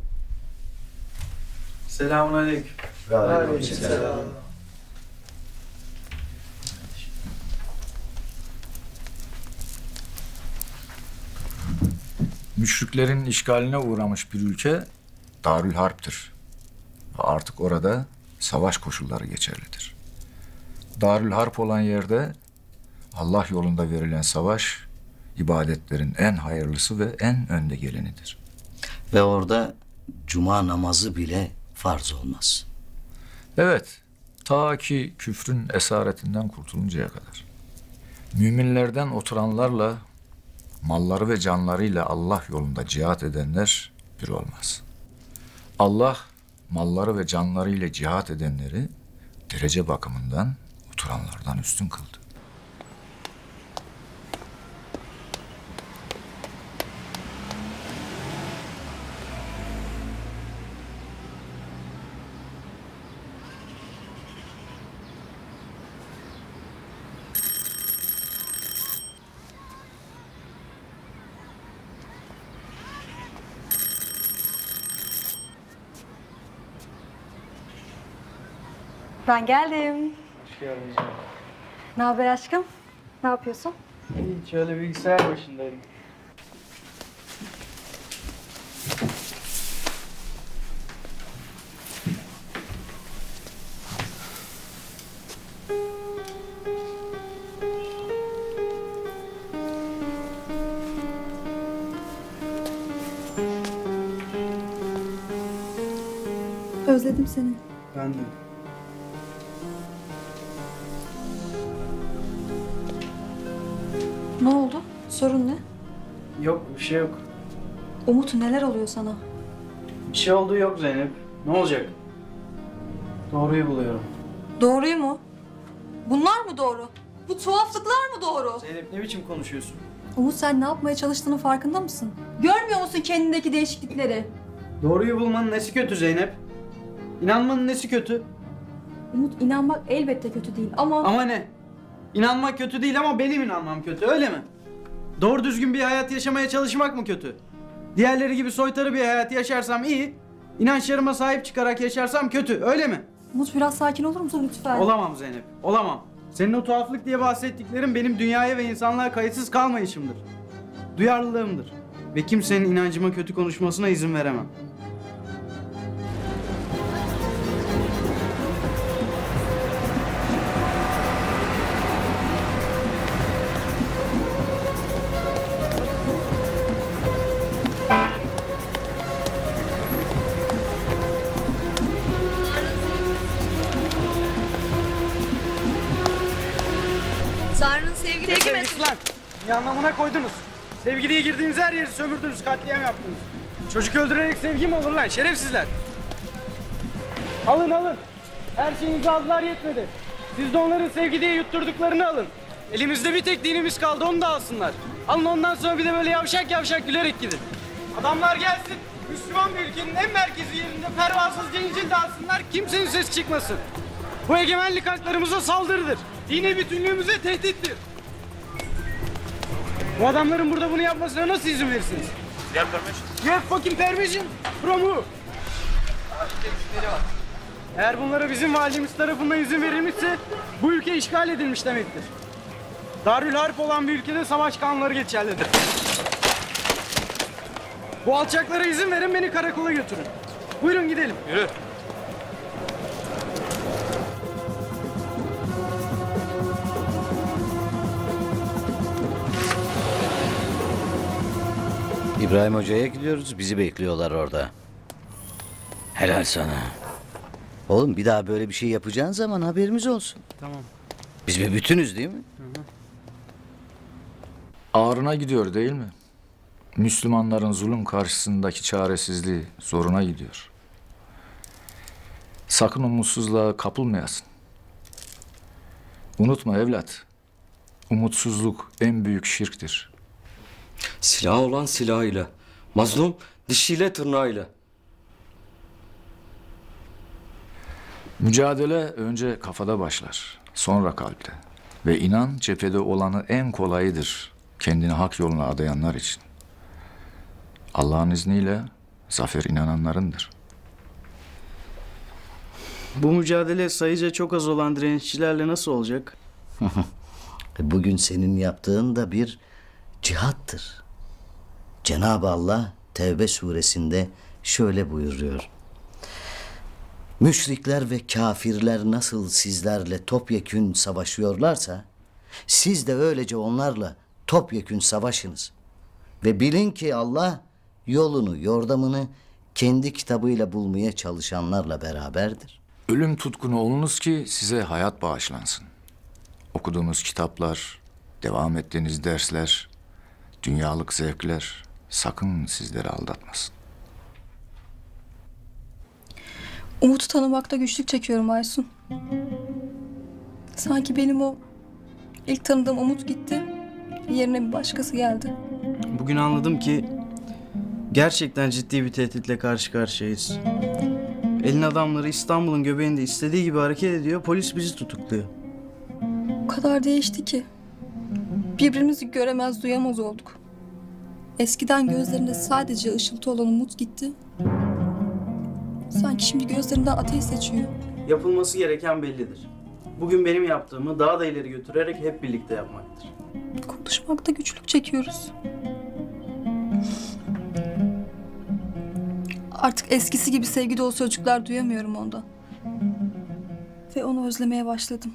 Selamünaleyküm. Aleykümselam. Müşriklerin işgaline uğramış bir ülke Darül Harp'tir. Ve artık orada savaş koşulları geçerlidir. Darül Harp olan yerde Allah yolunda verilen savaş ibadetlerin en hayırlısı ve en önde gelenidir. Ve orada cuma namazı bile farz olmaz. Evet, ta ki küfrün esaretinden kurtuluncaya kadar. Müminlerden oturanlarla, malları ve canlarıyla Allah yolunda cihat edenler bir olmaz. Allah, malları ve canlarıyla cihat edenleri derece bakımından oturanlardan üstün kıldı. Ben geldim. Hoş geldin canım. Ne haber aşkım? Ne yapıyorsun? Hiç öyle bilgisayar başındayım. Özledim seni. Ben de. Ne oldu? Sorun ne? Yok, bir şey yok. Umut, neler oluyor sana? Bir şey olduğu yok Zeynep. Ne olacak? Doğruyu buluyorum. Doğruyu mu? Bunlar mı doğru? Bu tuhaflıklar mı doğru? Zeynep ne biçim konuşuyorsun? Umut, sen ne yapmaya çalıştığının farkında mısın? Görmüyor musun kendindeki değişiklikleri? Doğruyu bulmanın nesi kötü Zeynep? İnanmanın nesi kötü? Umut, inanmak elbette kötü değil ama... Ama ne? İnanmak kötü değil ama benim inanmam kötü, öyle mi? Doğru düzgün bir hayat yaşamaya çalışmak mı kötü? Diğerleri gibi soytarı bir hayat yaşarsam iyi, inançlarıma sahip çıkarak yaşarsam kötü, öyle mi? Umut, biraz sakin olur musun lütfen? Olamam Zeynep, olamam. Senin o tuhaflık diye bahsettiklerin benim dünyaya ve insanlığa kayıtsız kalmayışımdır. Duyarlılığımdır. Ve kimsenin inancıma kötü konuşmasına izin veremem. Tanrı'nın sevgili anlamına koydunuz. Sevgi diye girdiğiniz her yeri sömürdünüz, katliam yaptınız. Çocuk öldürerek sevgi mi olur lan şerefsizler? Alın alın. Her şeyinizi aldılar yetmedi. Siz de onların sevgi diye yutturduklarını alın. Elimizde bir tek dinimiz kaldı, onu da alsınlar. Alın, ondan sonra bir de böyle yavşak yavşak gülerek gidin. Adamlar gelsin, Müslüman bir ülkenin en merkezi yerinde pervasızca İncil dağıtsınlar, kimsenin sesi çıkmasın. Bu egemenlik haklarımıza saldırıdır. Dini bütünlüğümüze tehdittir. Bu adamların burada bunu yapmasına nasıl izin verirsiniz? You have permission? You have fucking permission? From who? Eğer bunlara bizim valimiz tarafından izin verilmişse bu ülke işgal edilmiş demektir. Darül Harp olan bir ülkede savaş kanunları geçerlidir. Bu alçaklara izin verin, beni karakola götürün. Buyurun gidelim. Yürü. İbrahim Hoca'ya gidiyoruz. Bizi bekliyorlar orada. Helal sana. Oğlum bir daha böyle bir şey yapacağın zaman haberimiz olsun. Tamam. Biz bir bütünüz değil mi? Hı hı. Ağrına gidiyor değil mi? Müslümanların zulüm karşısındaki çaresizliği zoruna gidiyor. Sakın umutsuzluğa kapılmayasın. Unutma evlat, umutsuzluk en büyük şirktir. Silah olan silahıyla, mazlum dişiyle tırnağıyla. Mücadele önce kafada başlar, sonra kalpte. Ve inan cephede olanı en kolayıdır kendini hak yoluna adayanlar için. Allah'ın izniyle zafer inananlarındır. Bu mücadele sayıca çok az olan direnişçilerle nasıl olacak? Bugün senin yaptığın da bir cihattır. Cenab-ı Allah Tevbe suresinde şöyle buyuruyor. Müşrikler ve kafirler nasıl sizlerle topyekün savaşıyorlarsa, siz de öylece onlarla topyekün savaşınız. Ve bilin ki Allah yolunu, yordamını kendi kitabıyla bulmaya çalışanlarla beraberdir. Ölüm tutkunu olunuz ki size hayat bağışlansın. Okuduğunuz kitaplar, devam ettiğiniz dersler, dünyalık zevkler sakın sizleri aldatmasın. Umut'u tanımakta güçlük çekiyorum Aysun. Sanki benim o ilk tanıdığım Umut gitti, yerine bir başkası geldi. Bugün anladım ki gerçekten ciddi bir tehditle karşı karşıyayız. Elin adamları İstanbul'un göbeğinde istediği gibi hareket ediyor, polis bizi tutukluyor. O kadar değişti ki birbirimizi göremez, duyamaz olduk. Eskiden gözlerinde sadece ışıltı olan Umut gitti. Sanki şimdi gözlerinden ateş saçıyor. Yapılması gereken bellidir. Bugün benim yaptığımı daha da ileri götürerek hep birlikte yapmaktır. Konuşmakta güçlük çekiyoruz. Artık eskisi gibi sevgi dolu sözcükler duyamıyorum ondan. Ve onu özlemeye başladım.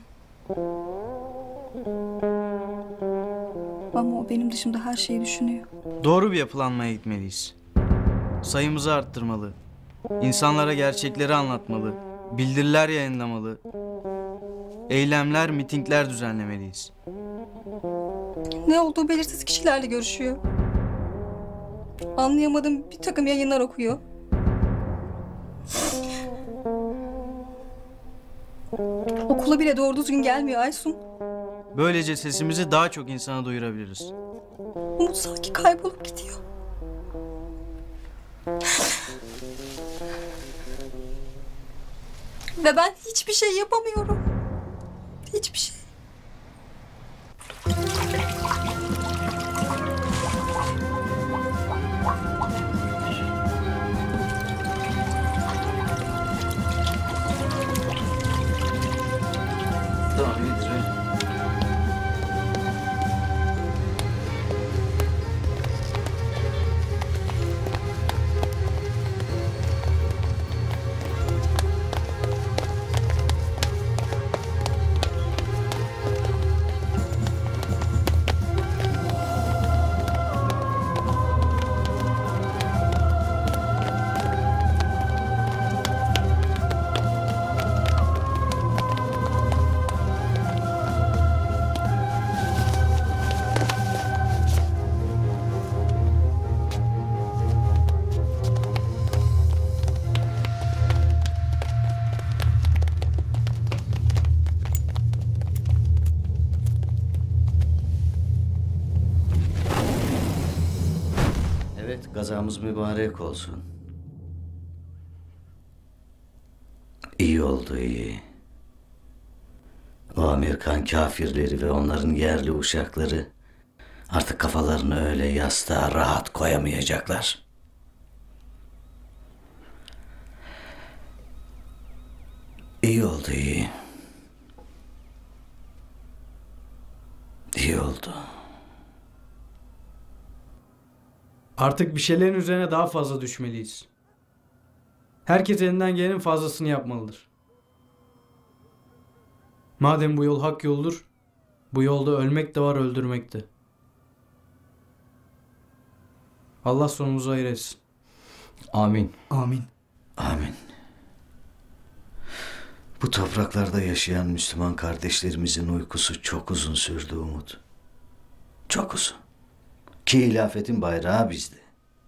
Ama o benim dışımda her şeyi düşünüyor. Doğru bir yapılanmaya gitmeliyiz. Sayımızı arttırmalı. İnsanlara gerçekleri anlatmalı. Bildiriler yayınlamalı. Eylemler, mitingler düzenlemeliyiz. Ne olduğu belirsiz kişilerle görüşüyor. Anlayamadığım bir takım yayınlar okuyor. Okula bile doğru düzgün gelmiyor Aysun. Böylece sesimizi daha çok insana duyurabiliriz. Umut sanki kaybolup gidiyor. Ve ben hiçbir şey yapamıyorum. Hiçbir şey. Tamam, iyidir. kazamız mübarek olsun. İyi oldu, iyi. O Amerikan kafirleri ve onların yerli uşakları artık kafalarını öyle yastığa rahat koyamayacaklar. İyi oldu, iyi. İyi oldu. Artık bir şeylerin üzerine daha fazla düşmeliyiz. Herkes elinden gelenin fazlasını yapmalıdır. Madem bu yol hak yoldur, bu yolda ölmek de var, öldürmek de. Allah sonumuzu hayır etsin. Amin. Amin. Amin. Bu topraklarda yaşayan Müslüman kardeşlerimizin uykusu çok uzun sürdü Umut. Çok uzun. Ki hilafetin bayrağı bizde.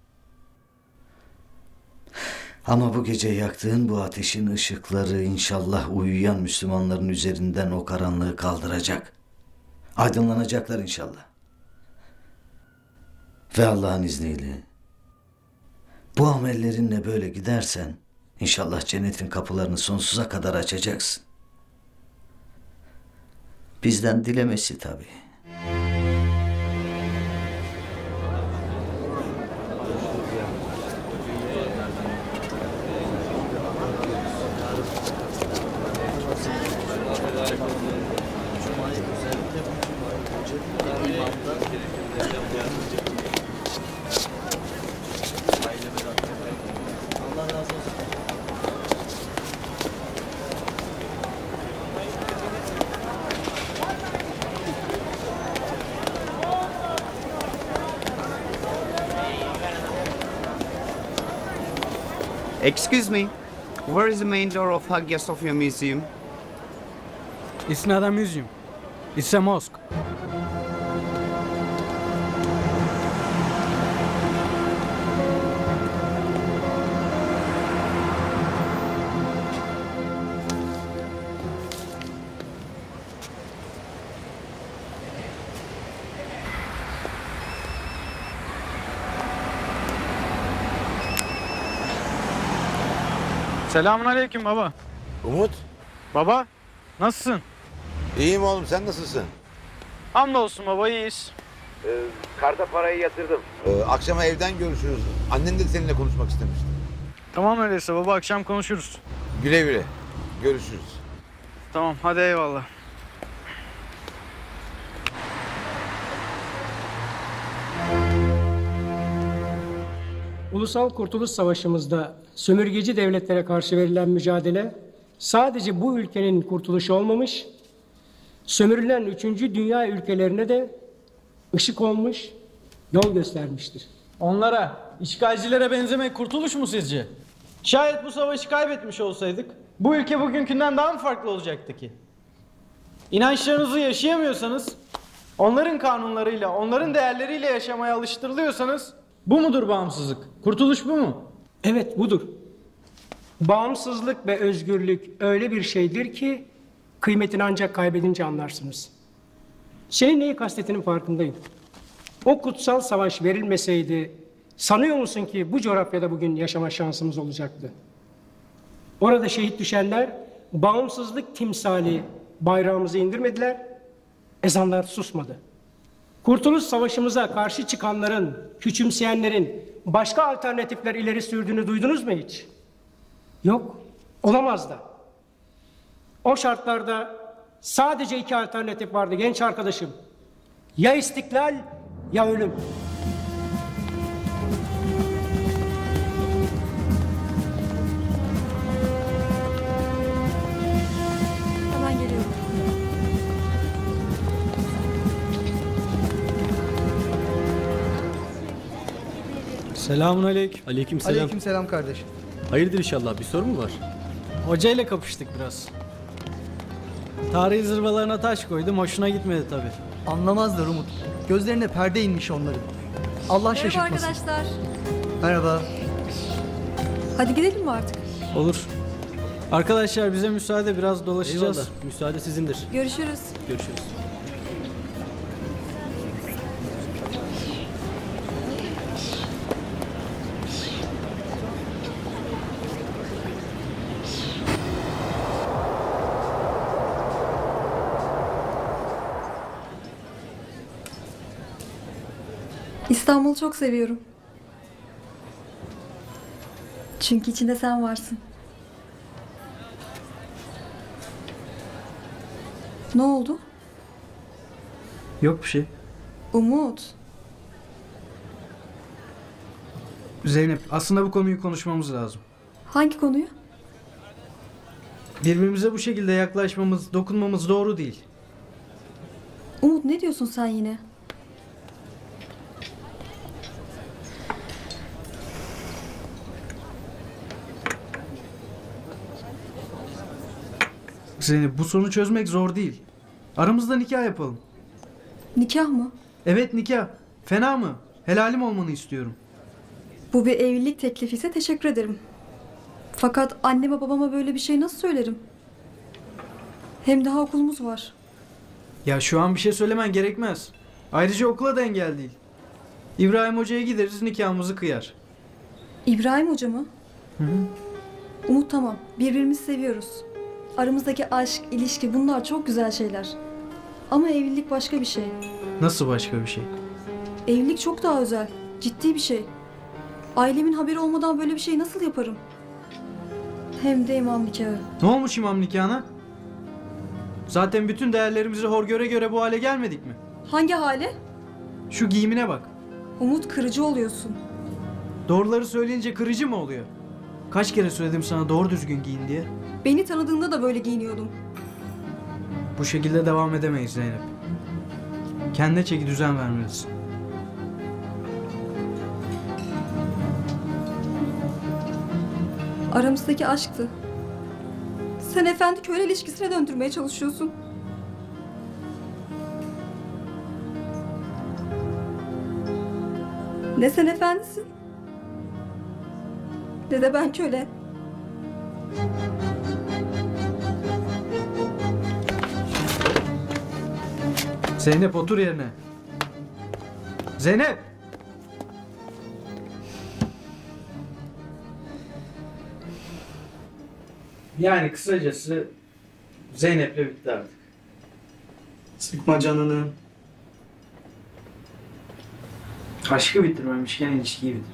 Ama bu gece yaktığın bu ateşin ışıkları inşallah uyuyan Müslümanların üzerinden o karanlığı kaldıracak. Aydınlanacaklar inşallah. Ve Allah'ın izniyle bu amellerinle böyle gidersen İnşallah cennetin kapılarını sonsuza kadar açacaksın. Bizden dilemesi tabii. Excuse me, where is the main door of Hagia Sophia Museum? It's not a museum. It's a mosque. Selamünaleyküm baba. Umut. Baba, nasılsın? İyiyim oğlum, sen nasılsın? Hamdolsun baba, iyiyiz. Ee, karta parayı yatırdım. Ee, akşama evden görüşürüz. Annen de seninle konuşmak istemişti. Tamam öyleyse baba, akşam konuşuruz. Güle güle. Görüşürüz. Tamam, hadi eyvallah. Ulusal Kurtuluş Savaşı'mızda sömürgeci devletlere karşı verilen mücadele sadece bu ülkenin kurtuluşu olmamış, sömürülen üçüncü dünya ülkelerine de ışık olmuş, yol göstermiştir. Onlara, işgalcilere benzemek kurtuluş mu sizce? Şayet bu savaşı kaybetmiş olsaydık, bu ülke bugünkünden daha mı farklı olacaktı ki? İnançlarınızı yaşayamıyorsanız, onların kanunlarıyla, onların değerleriyle yaşamaya alıştırılıyorsanız, bu mudur bağımsızlık? Kurtuluş bu mu? Evet, budur. Bağımsızlık ve özgürlük öyle bir şeydir ki kıymetini ancak kaybedince anlarsınız. Senin neyi kastettiğinin farkındayım. O kutsal savaş verilmeseydi sanıyor musun ki bu coğrafyada bugün yaşama şansımız olacaktı? Orada şehit düşenler bağımsızlık timsali bayrağımızı indirmediler, ezanlar susmadı. Kurtuluş Savaşımıza karşı çıkanların, küçümseyenlerin başka alternatifler ileri sürdüğünü duydunuz mu hiç? Yok, olamaz da. O şartlarda sadece iki alternatif vardı genç arkadaşım. Ya istiklal ya ölüm. Hemen geliyorum. Selamünaleyküm. Aleykümselam. Aleykümselam kardeş. Hayırdır inşallah, bir sorun mu var? Hocayla kapıştık biraz. Tarihi zırvalarına taş koydum, hoşuna gitmedi tabii. Anlamazlar Umut. Gözlerine perde inmiş onların. Allah Merhaba şaşırtmasın. arkadaşlar. Merhaba. Hadi gidelim mi artık? Olur. Arkadaşlar bize müsaade, biraz dolaşacağız. Eyvallah, müsaade sizindir. Görüşürüz. Görüşürüz. İstanbul'u çok seviyorum. Çünkü içinde sen varsın. Ne oldu? Yok bir şey. Umut. Zeynep, aslında bu konuyu konuşmamız lazım. Hangi konuyu? Birbirimize bu şekilde yaklaşmamız, dokunmamız doğru değil. Umut ne diyorsun sen yine? Zeynep, bu sorunu çözmek zor değil. Aramızda nikah yapalım. Nikah mı? Evet, nikah. Fena mı? Helalim olmanı istiyorum. Bu bir evlilik teklifi ise teşekkür ederim. Fakat anneme babama böyle bir şey nasıl söylerim? Hem daha okulumuz var. Ya şu an bir şey söylemen gerekmez. Ayrıca okula da engel değil. İbrahim Hoca'ya gideriz, nikahımızı kıyar. İbrahim Hoca mı? Hı hı. Umut tamam. Birbirimizi seviyoruz. Aramızdaki aşk, ilişki bunlar çok güzel şeyler. Ama evlilik başka bir şey. Nasıl başka bir şey? Evlilik çok daha özel. Ciddi bir şey. Ailemin haberi olmadan böyle bir şey nasıl yaparım? Hem de imam nikahı. Ne olmuş imam nikahına? Zaten bütün değerlerimizi hor göre göre bu hale gelmedik mi? Hangi hale? Şu giyimine bak. Umut, kırıcı oluyorsun. Doğruları söyleyince kırıcı mı oluyor? Kaç kere söyledim sana doğru düzgün giyin diye. Beni tanıdığında da böyle giyiniyordum. Bu şekilde devam edemeyiz Zeynep. Kendine çeki düzen vermelisin. Aramızdaki aşktı. Sen efendi köle ilişkisine döndürmeye çalışıyorsun. Ne sen efendisin, ne de ben köle. Zeynep otur yerine. Zeynep! Yani kısacası Zeynep'le bitti artık. Sıkma canını. Aşkı bitirmemişken ilişkiyi bitir.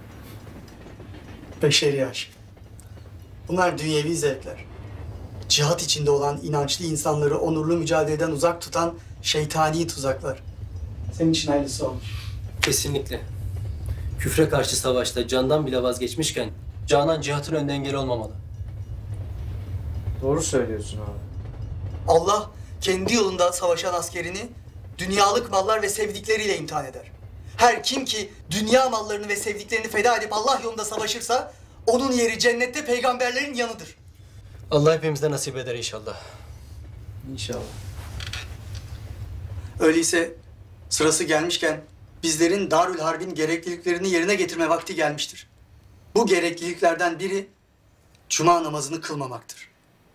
Beşeri aşk. Bunlar dünyevi zevkler. Cihat içinde olan inançlı insanları onurlu mücadeleden uzak tutan şeytani tuzaklar. Senin için hayırlısı olmuş. Kesinlikle. Küfre karşı savaşta candan bile vazgeçmişken Canan cihatın önünde engel olmamalı. Doğru söylüyorsun abi. Allah kendi yolunda savaşan askerini dünyalık mallar ve sevdikleriyle imtihan eder. Her kim ki dünya mallarını ve sevdiklerini feda edip Allah yolunda savaşırsa onun yeri cennette peygamberlerin yanıdır. Allah hepimize nasip eder inşallah. İnşallah. Öyleyse sırası gelmişken bizlerin Darül Harb'in gerekliliklerini yerine getirme vakti gelmiştir. Bu gerekliliklerden biri cuma namazını kılmamaktır.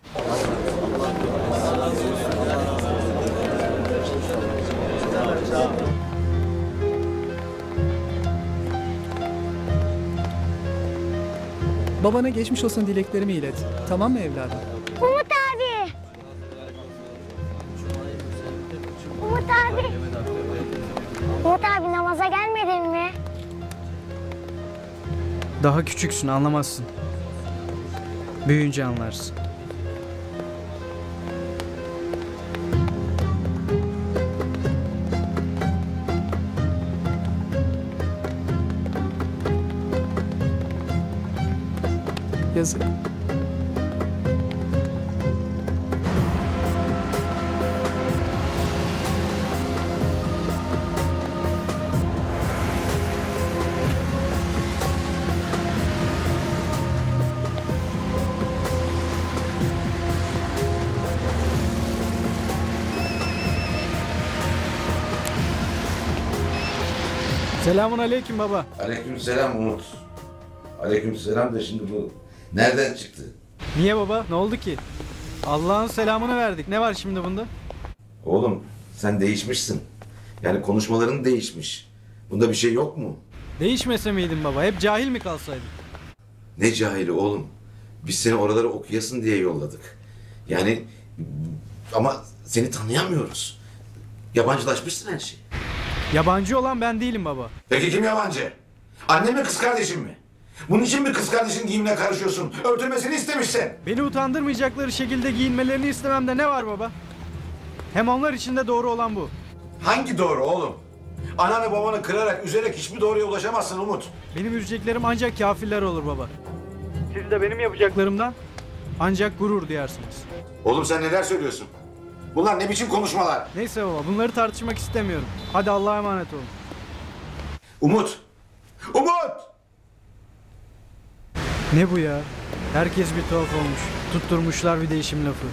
Babana geçmiş olsun dileklerimi ilet. Tamam mı evladım? Umut abi. Umut abi. Umut abi namaza gelmedin mi? Daha küçüksün, anlamazsın. Büyüyünce anlarsın. Yazık. Selamun aleyküm baba. Aleykümselam Umut. Aleykümselam da şimdi bu nereden çıktı? Niye baba? Ne oldu ki? Allah'ın selamını verdik. Ne var şimdi bunda? Oğlum sen değişmişsin. Yani konuşmaların değişmiş. Bunda bir şey yok mu? Değişmese miydin baba? Hep cahil mi kalsaydın? Ne cahili oğlum. Biz seni oralara okuyasın diye yolladık. Yani ama seni tanıyamıyoruz. Yabancılaşmışsın her şey. Yabancı olan ben değilim baba. Peki kim yabancı? Annem mi kız kardeşim mi? Bunun için mi kız kardeşin giyimine karışıyorsun? Örtülmesini istemişsin. Beni utandırmayacakları şekilde giyinmelerini istememde ne var baba? Hem onlar için de doğru olan bu. Hangi doğru oğlum? Ananı babanı kırarak, üzerek hiçbir doğruya ulaşamazsın Umut. Benim üzeceklerim ancak kafirler olur baba. Siz de benim yapacaklarımdan ancak gurur duyarsınız. Oğlum sen neler söylüyorsun? Bunlar ne biçim konuşmalar? Neyse baba, bunları tartışmak istemiyorum. Hadi Allah'a emanet olun. Umut! Umut! Ne bu ya? Herkes bir tuhaf olmuş. Tutturmuşlar bir değişim lafı.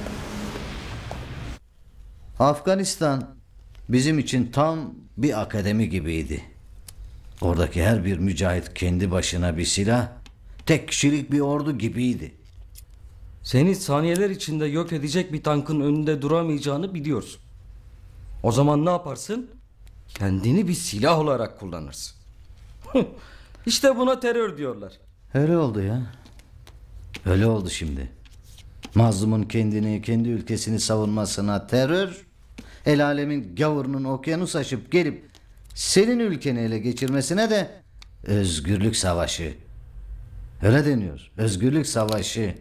Afganistan bizim için tam bir akademi gibiydi. Oradaki her bir mücahit kendi başına bir silah, tek kişilik bir ordu gibiydi. Seni saniyeler içinde yok edecek bir tankın önünde duramayacağını biliyorsun. O zaman ne yaparsın? Kendini bir silah olarak kullanırsın. İşte buna terör diyorlar. Öyle oldu ya. Öyle oldu şimdi. Mazlumun kendini, kendi ülkesini savunmasına terör, el alemin gavurunun okyanus aşıp gelip senin ülkeni ele geçirmesine de özgürlük savaşı. Öyle deniyor. Özgürlük savaşı.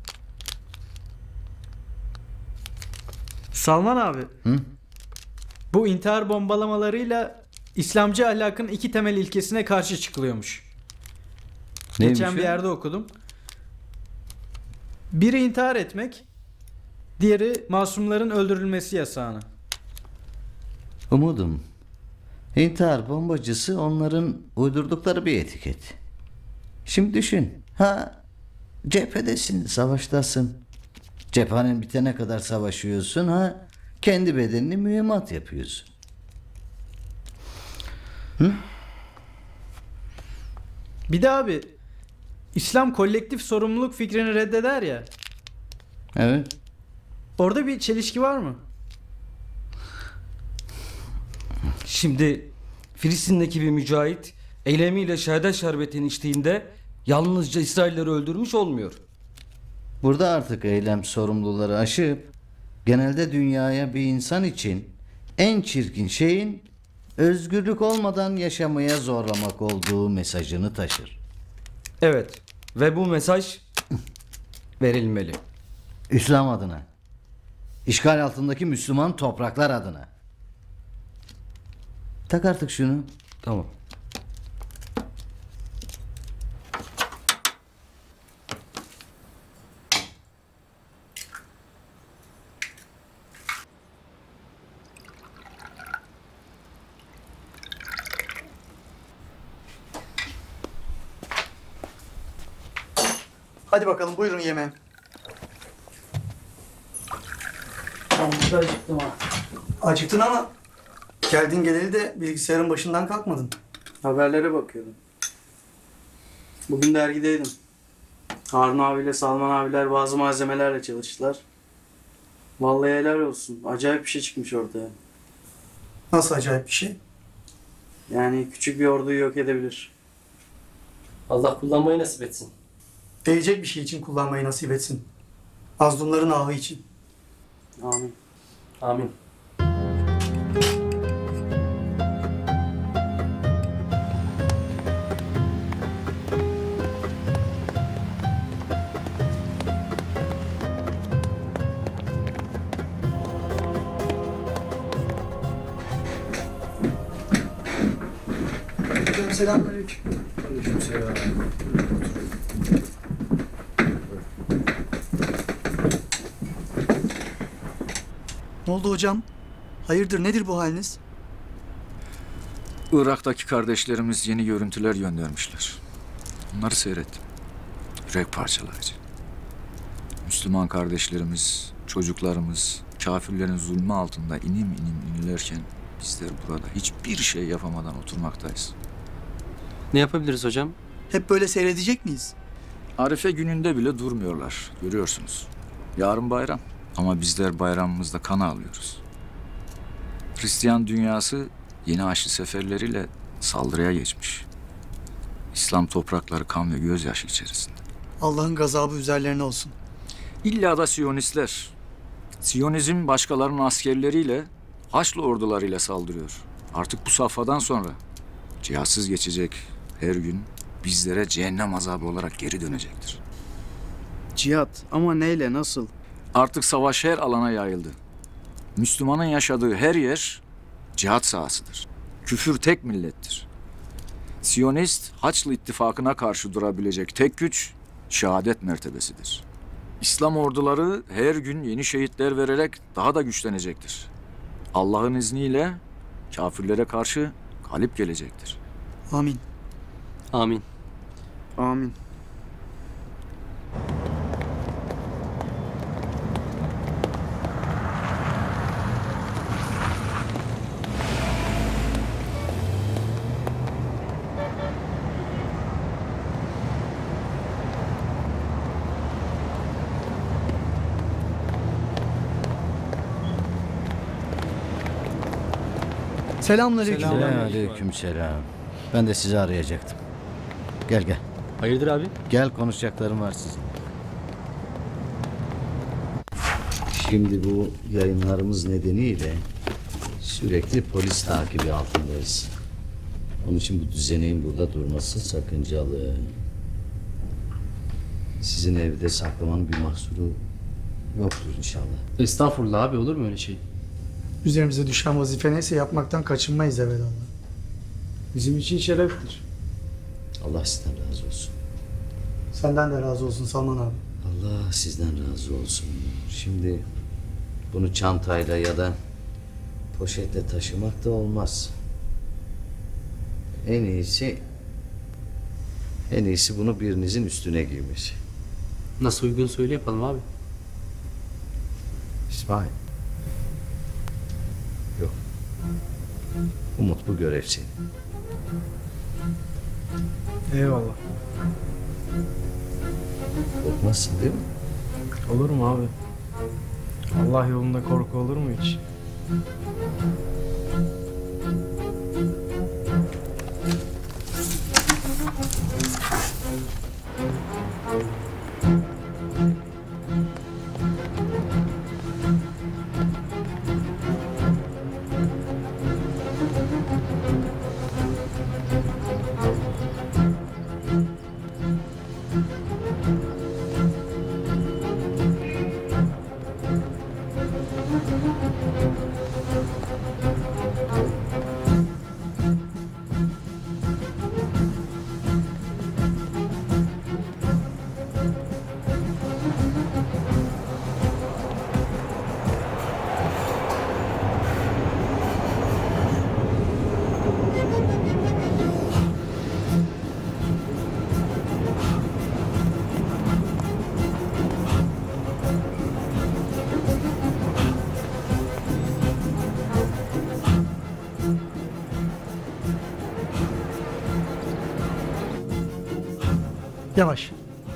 Salman abi. Hı? Bu intihar bombalamalarıyla İslamcı ahlakın iki temel ilkesine karşı çıkılıyormuş. Neymiş Geçen o? bir yerde okudum. Biri intihar etmek, diğeri masumların öldürülmesi yasağına. Umudum, intihar bombacısı onların uydurdukları bir etiket. Şimdi düşün, ha cephedesin, savaştasın. Cephanen bitene kadar savaşıyorsun, ha kendi bedenini mühimmat yapıyorsun. Hı? Bir de abi, İslam kolektif sorumluluk fikrini reddeder ya. Evet. Orada bir çelişki var mı? Şimdi Filistin'deki bir mücahit eylemiyle şehadet şerbetini içtiğinde yalnızca İsrailleri öldürmüş olmuyor. Burada artık eylem sorumluları aşıp genelde dünyaya bir insan için en çirkin şeyin özgürlük olmadan yaşamaya zorlamak olduğu mesajını taşır. Evet ve bu mesaj verilmeli. İslam adına. İşgal altındaki Müslüman topraklar adına. Tak artık şunu. Tamam. Hadi bakalım buyurun yemeğe. Ben burada acıktım ha. Acıktın ama geldin geleli de bilgisayarın başından kalkmadın. Haberlere bakıyordum. Bugün dergideydim. Harun abiyle Salman abiler bazı malzemelerle çalıştılar. Vallahi helal olsun. Acayip bir şey çıkmış ortaya. Nasıl acayip bir şey? Yani küçük bir orduyu yok edebilir. Allah kullanmayı nasip etsin. Değecek bir şey için kullanmayı nasip etsin. Mazlumların ahı için. Amin. Amin. Selamünaleyküm. Aleykümselam. Ne oldu hocam? Hayırdır nedir bu haliniz? Irak'taki kardeşlerimiz yeni görüntüler göndermişler. Onları seyrettim. Yürek parçalayıcı. Müslüman kardeşlerimiz, çocuklarımız kafirlerin zulmü altında inim inim inilerken bizler burada hiçbir şey yapamadan oturmaktayız. Ne yapabiliriz hocam? Hep böyle seyredecek miyiz? Arife gününde bile durmuyorlar. Görüyorsunuz. Yarın bayram. Ama bizler bayramımızda kan ağlıyoruz. Hristiyan dünyası yeni Haçlı seferleriyle saldırıya geçmiş. İslam toprakları kan ve gözyaşı içerisinde. Allah'ın gazabı üzerlerine olsun. İlla da Siyonistler. Siyonizm başkalarının askerleriyle, Haçlı ordularıyla saldırıyor. Artık bu safhadan sonra cihatsız geçecek her gün bizlere cehennem azabı olarak geri dönecektir. Cihat ama neyle, nasıl? Artık savaş her alana yayıldı. Müslümanın yaşadığı her yer cihat sahasıdır. Küfür tek millettir. Siyonist Haçlı ittifakına karşı durabilecek tek güç şehadet mertebesidir. İslam orduları her gün yeni şehitler vererek daha da güçlenecektir. Allah'ın izniyle kafirlere karşı galip gelecektir. Amin. Amin. Amin. Selamünaleyküm. Aleyküm selam. Ben de sizi arayacaktım. Gel gel. Hayırdır abi? Gel, konuşacaklarım var sizin. Şimdi bu yayınlarımız nedeniyle sürekli polis takibi altındayız. Onun için bu düzeneğin burada durması sakıncalı. Sizin evde saklamanın bir mahsuru yoktur inşallah. Estağfurullah abi, olur mu öyle şey? Üzerimize düşen vazife neyse yapmaktan kaçınmayız evvelallah. Bizim için şereftir. Allah sizden razı olsun. Senden de razı olsun Salman abi. Allah sizden razı olsun. Şimdi bunu çantayla ya da poşetle taşımak da olmaz. En iyisi en iyisi bunu birinizin üstüne giymesi. Nasıl uygun söyle yapalım abi. İsmail. Yok. Umut, bu görev senin. Eyvallah. Korkmazsın değil mi? Olur mu abi? Allah yolunda korku olur mu hiç? Yavaş.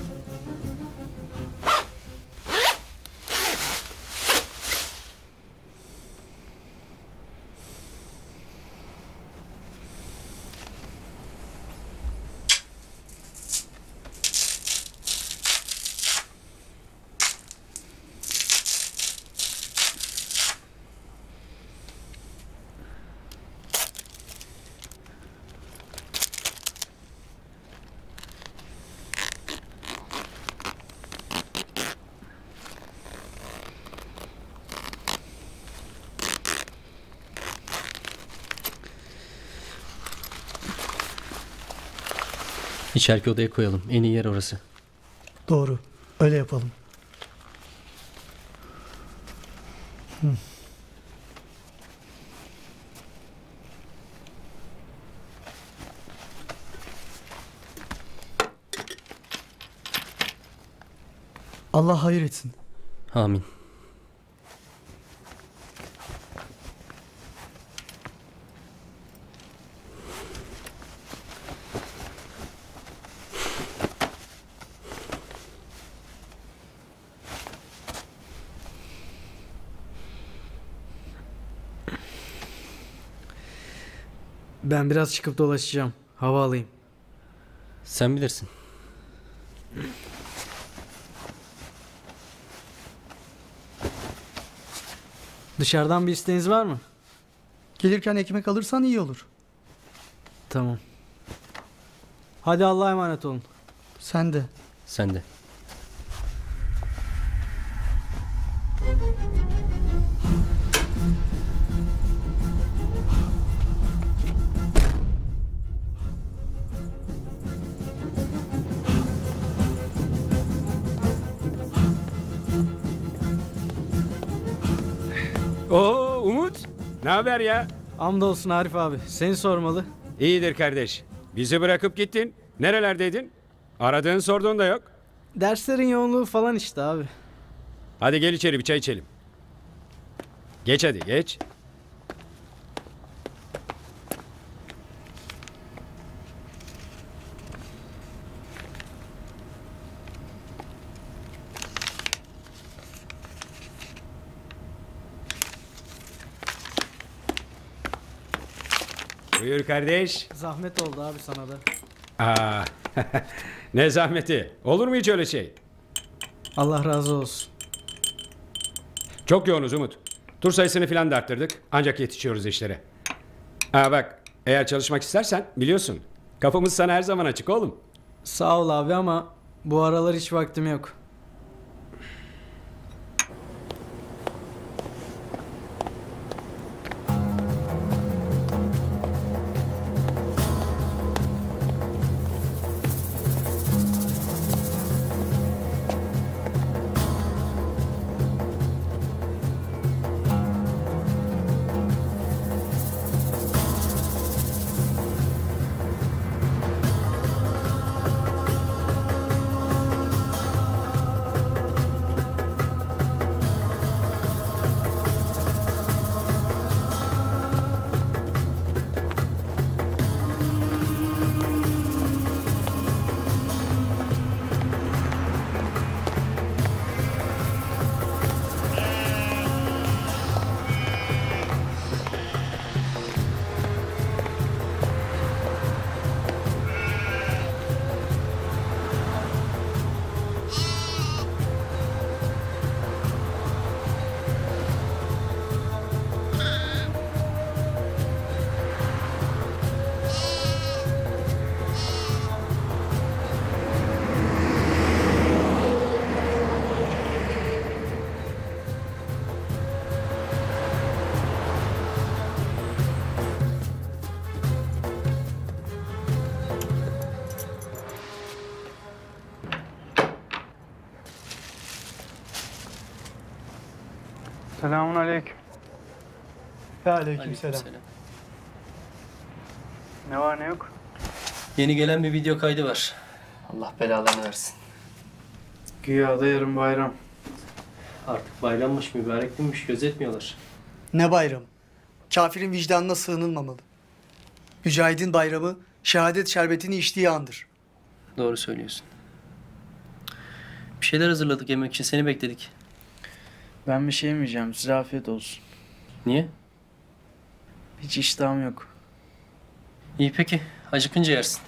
İçeriki odaya koyalım. En iyi yer orası. Doğru. Öyle yapalım. Hı. Allah hayır etsin. Amin. Ben biraz çıkıp dolaşacağım. Hava alayım. Sen bilirsin. Dışarıdan bir isteğiniz var mı? Gelirken ekmek alırsan iyi olur. Tamam. Hadi Allah'a emanet olun. Sen de. Sen de. Oo Umut, ne haber ya? Hamdolsun Arif abi. Seni sormalı. İyidir kardeş. Bizi bırakıp gittin. Nerelerdeydin? Aradığın sorduğun da yok. Derslerin yoğunluğu falan işte abi. Hadi gel içeri bir çay içelim. Geç hadi geç. Buyur kardeş. Zahmet oldu abi sana da. Aa, ne zahmeti. Olur mu hiç öyle şey? Allah razı olsun. Çok yoğunuz Umut. Tur sayısını filan da arttırdık. Ancak yetişiyoruz işlere. Aa bak, eğer çalışmak istersen biliyorsun. Kapımız sana her zaman açık oğlum. Sağ ol abi ama bu aralar hiç vaktim yok. Selamun aleyküm. Ve aleyküm selam. Ne var ne yok? Yeni gelen bir video kaydı var. Allah belalarını versin. Güya da yarın bayram. Artık bayrammış, mübarek günmüş, gözetmiyorlar. Ne bayram? Kafirin vicdanına sığınılmamalı. Mücahidin bayramı şehadet şerbetini içtiği andır. Doğru söylüyorsun. Bir şeyler hazırladık yemek için, seni bekledik. Ben bir şey yemeyeceğim. Size afiyet olsun. Niye? Hiç iştahım yok. İyi peki, acıkınca yersin.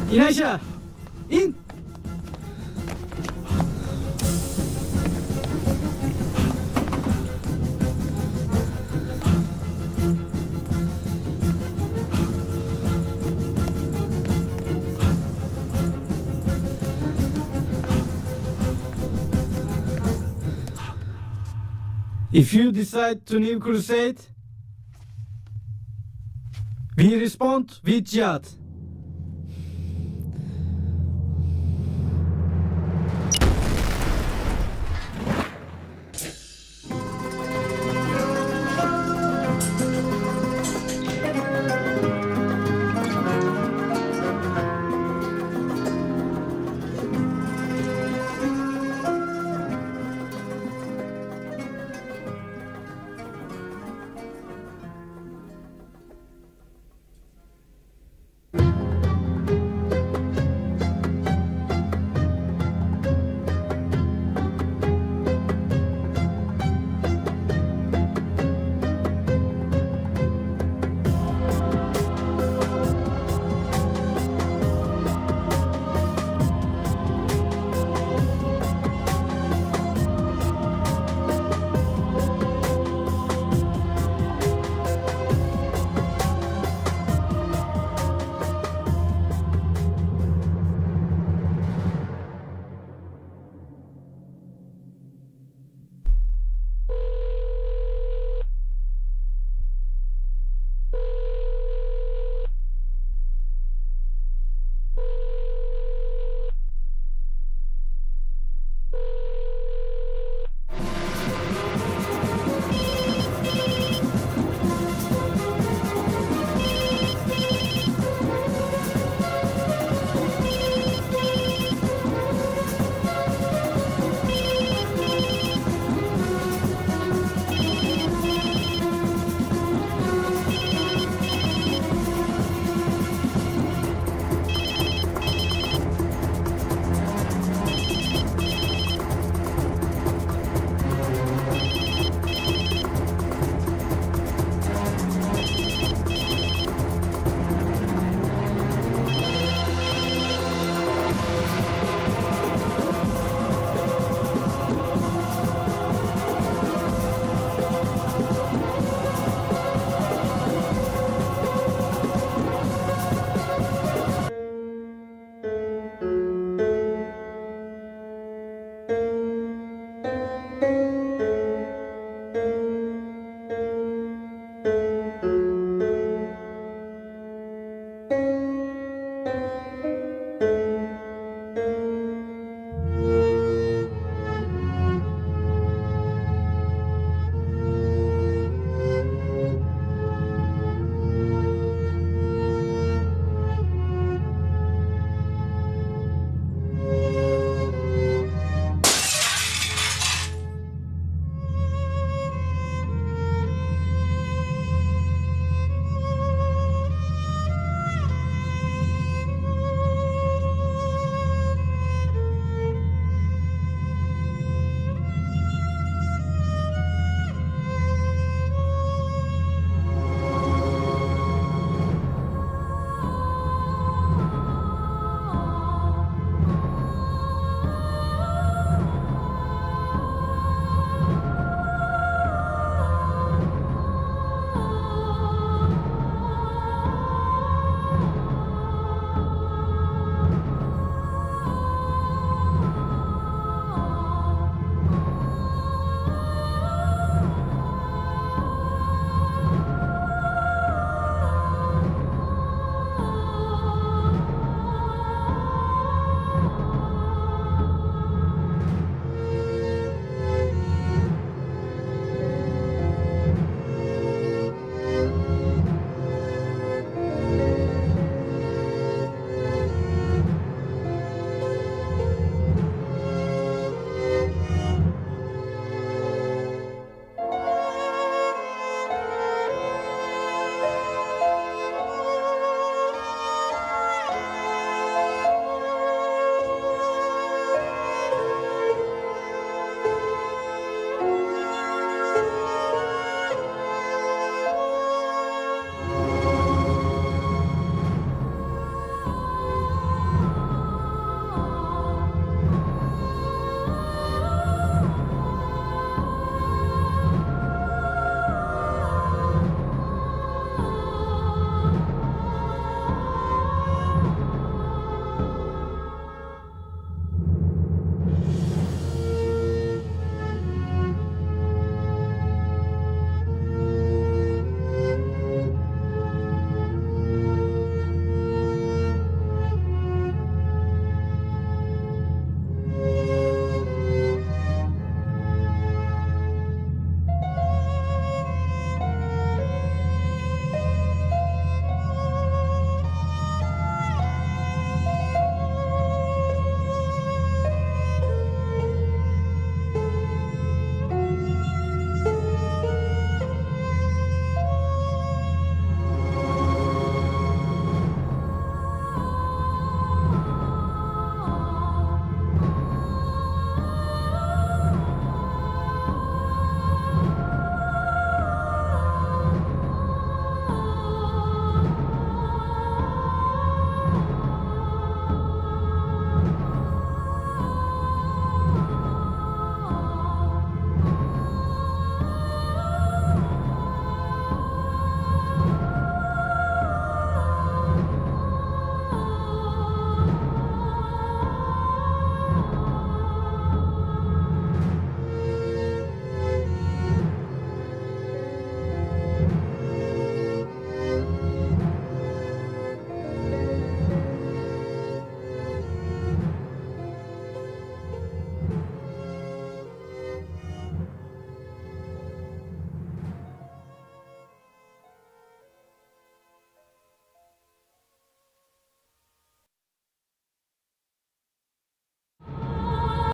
İn aşağı. İn. If you decide to leave crusade, we respond with jihad.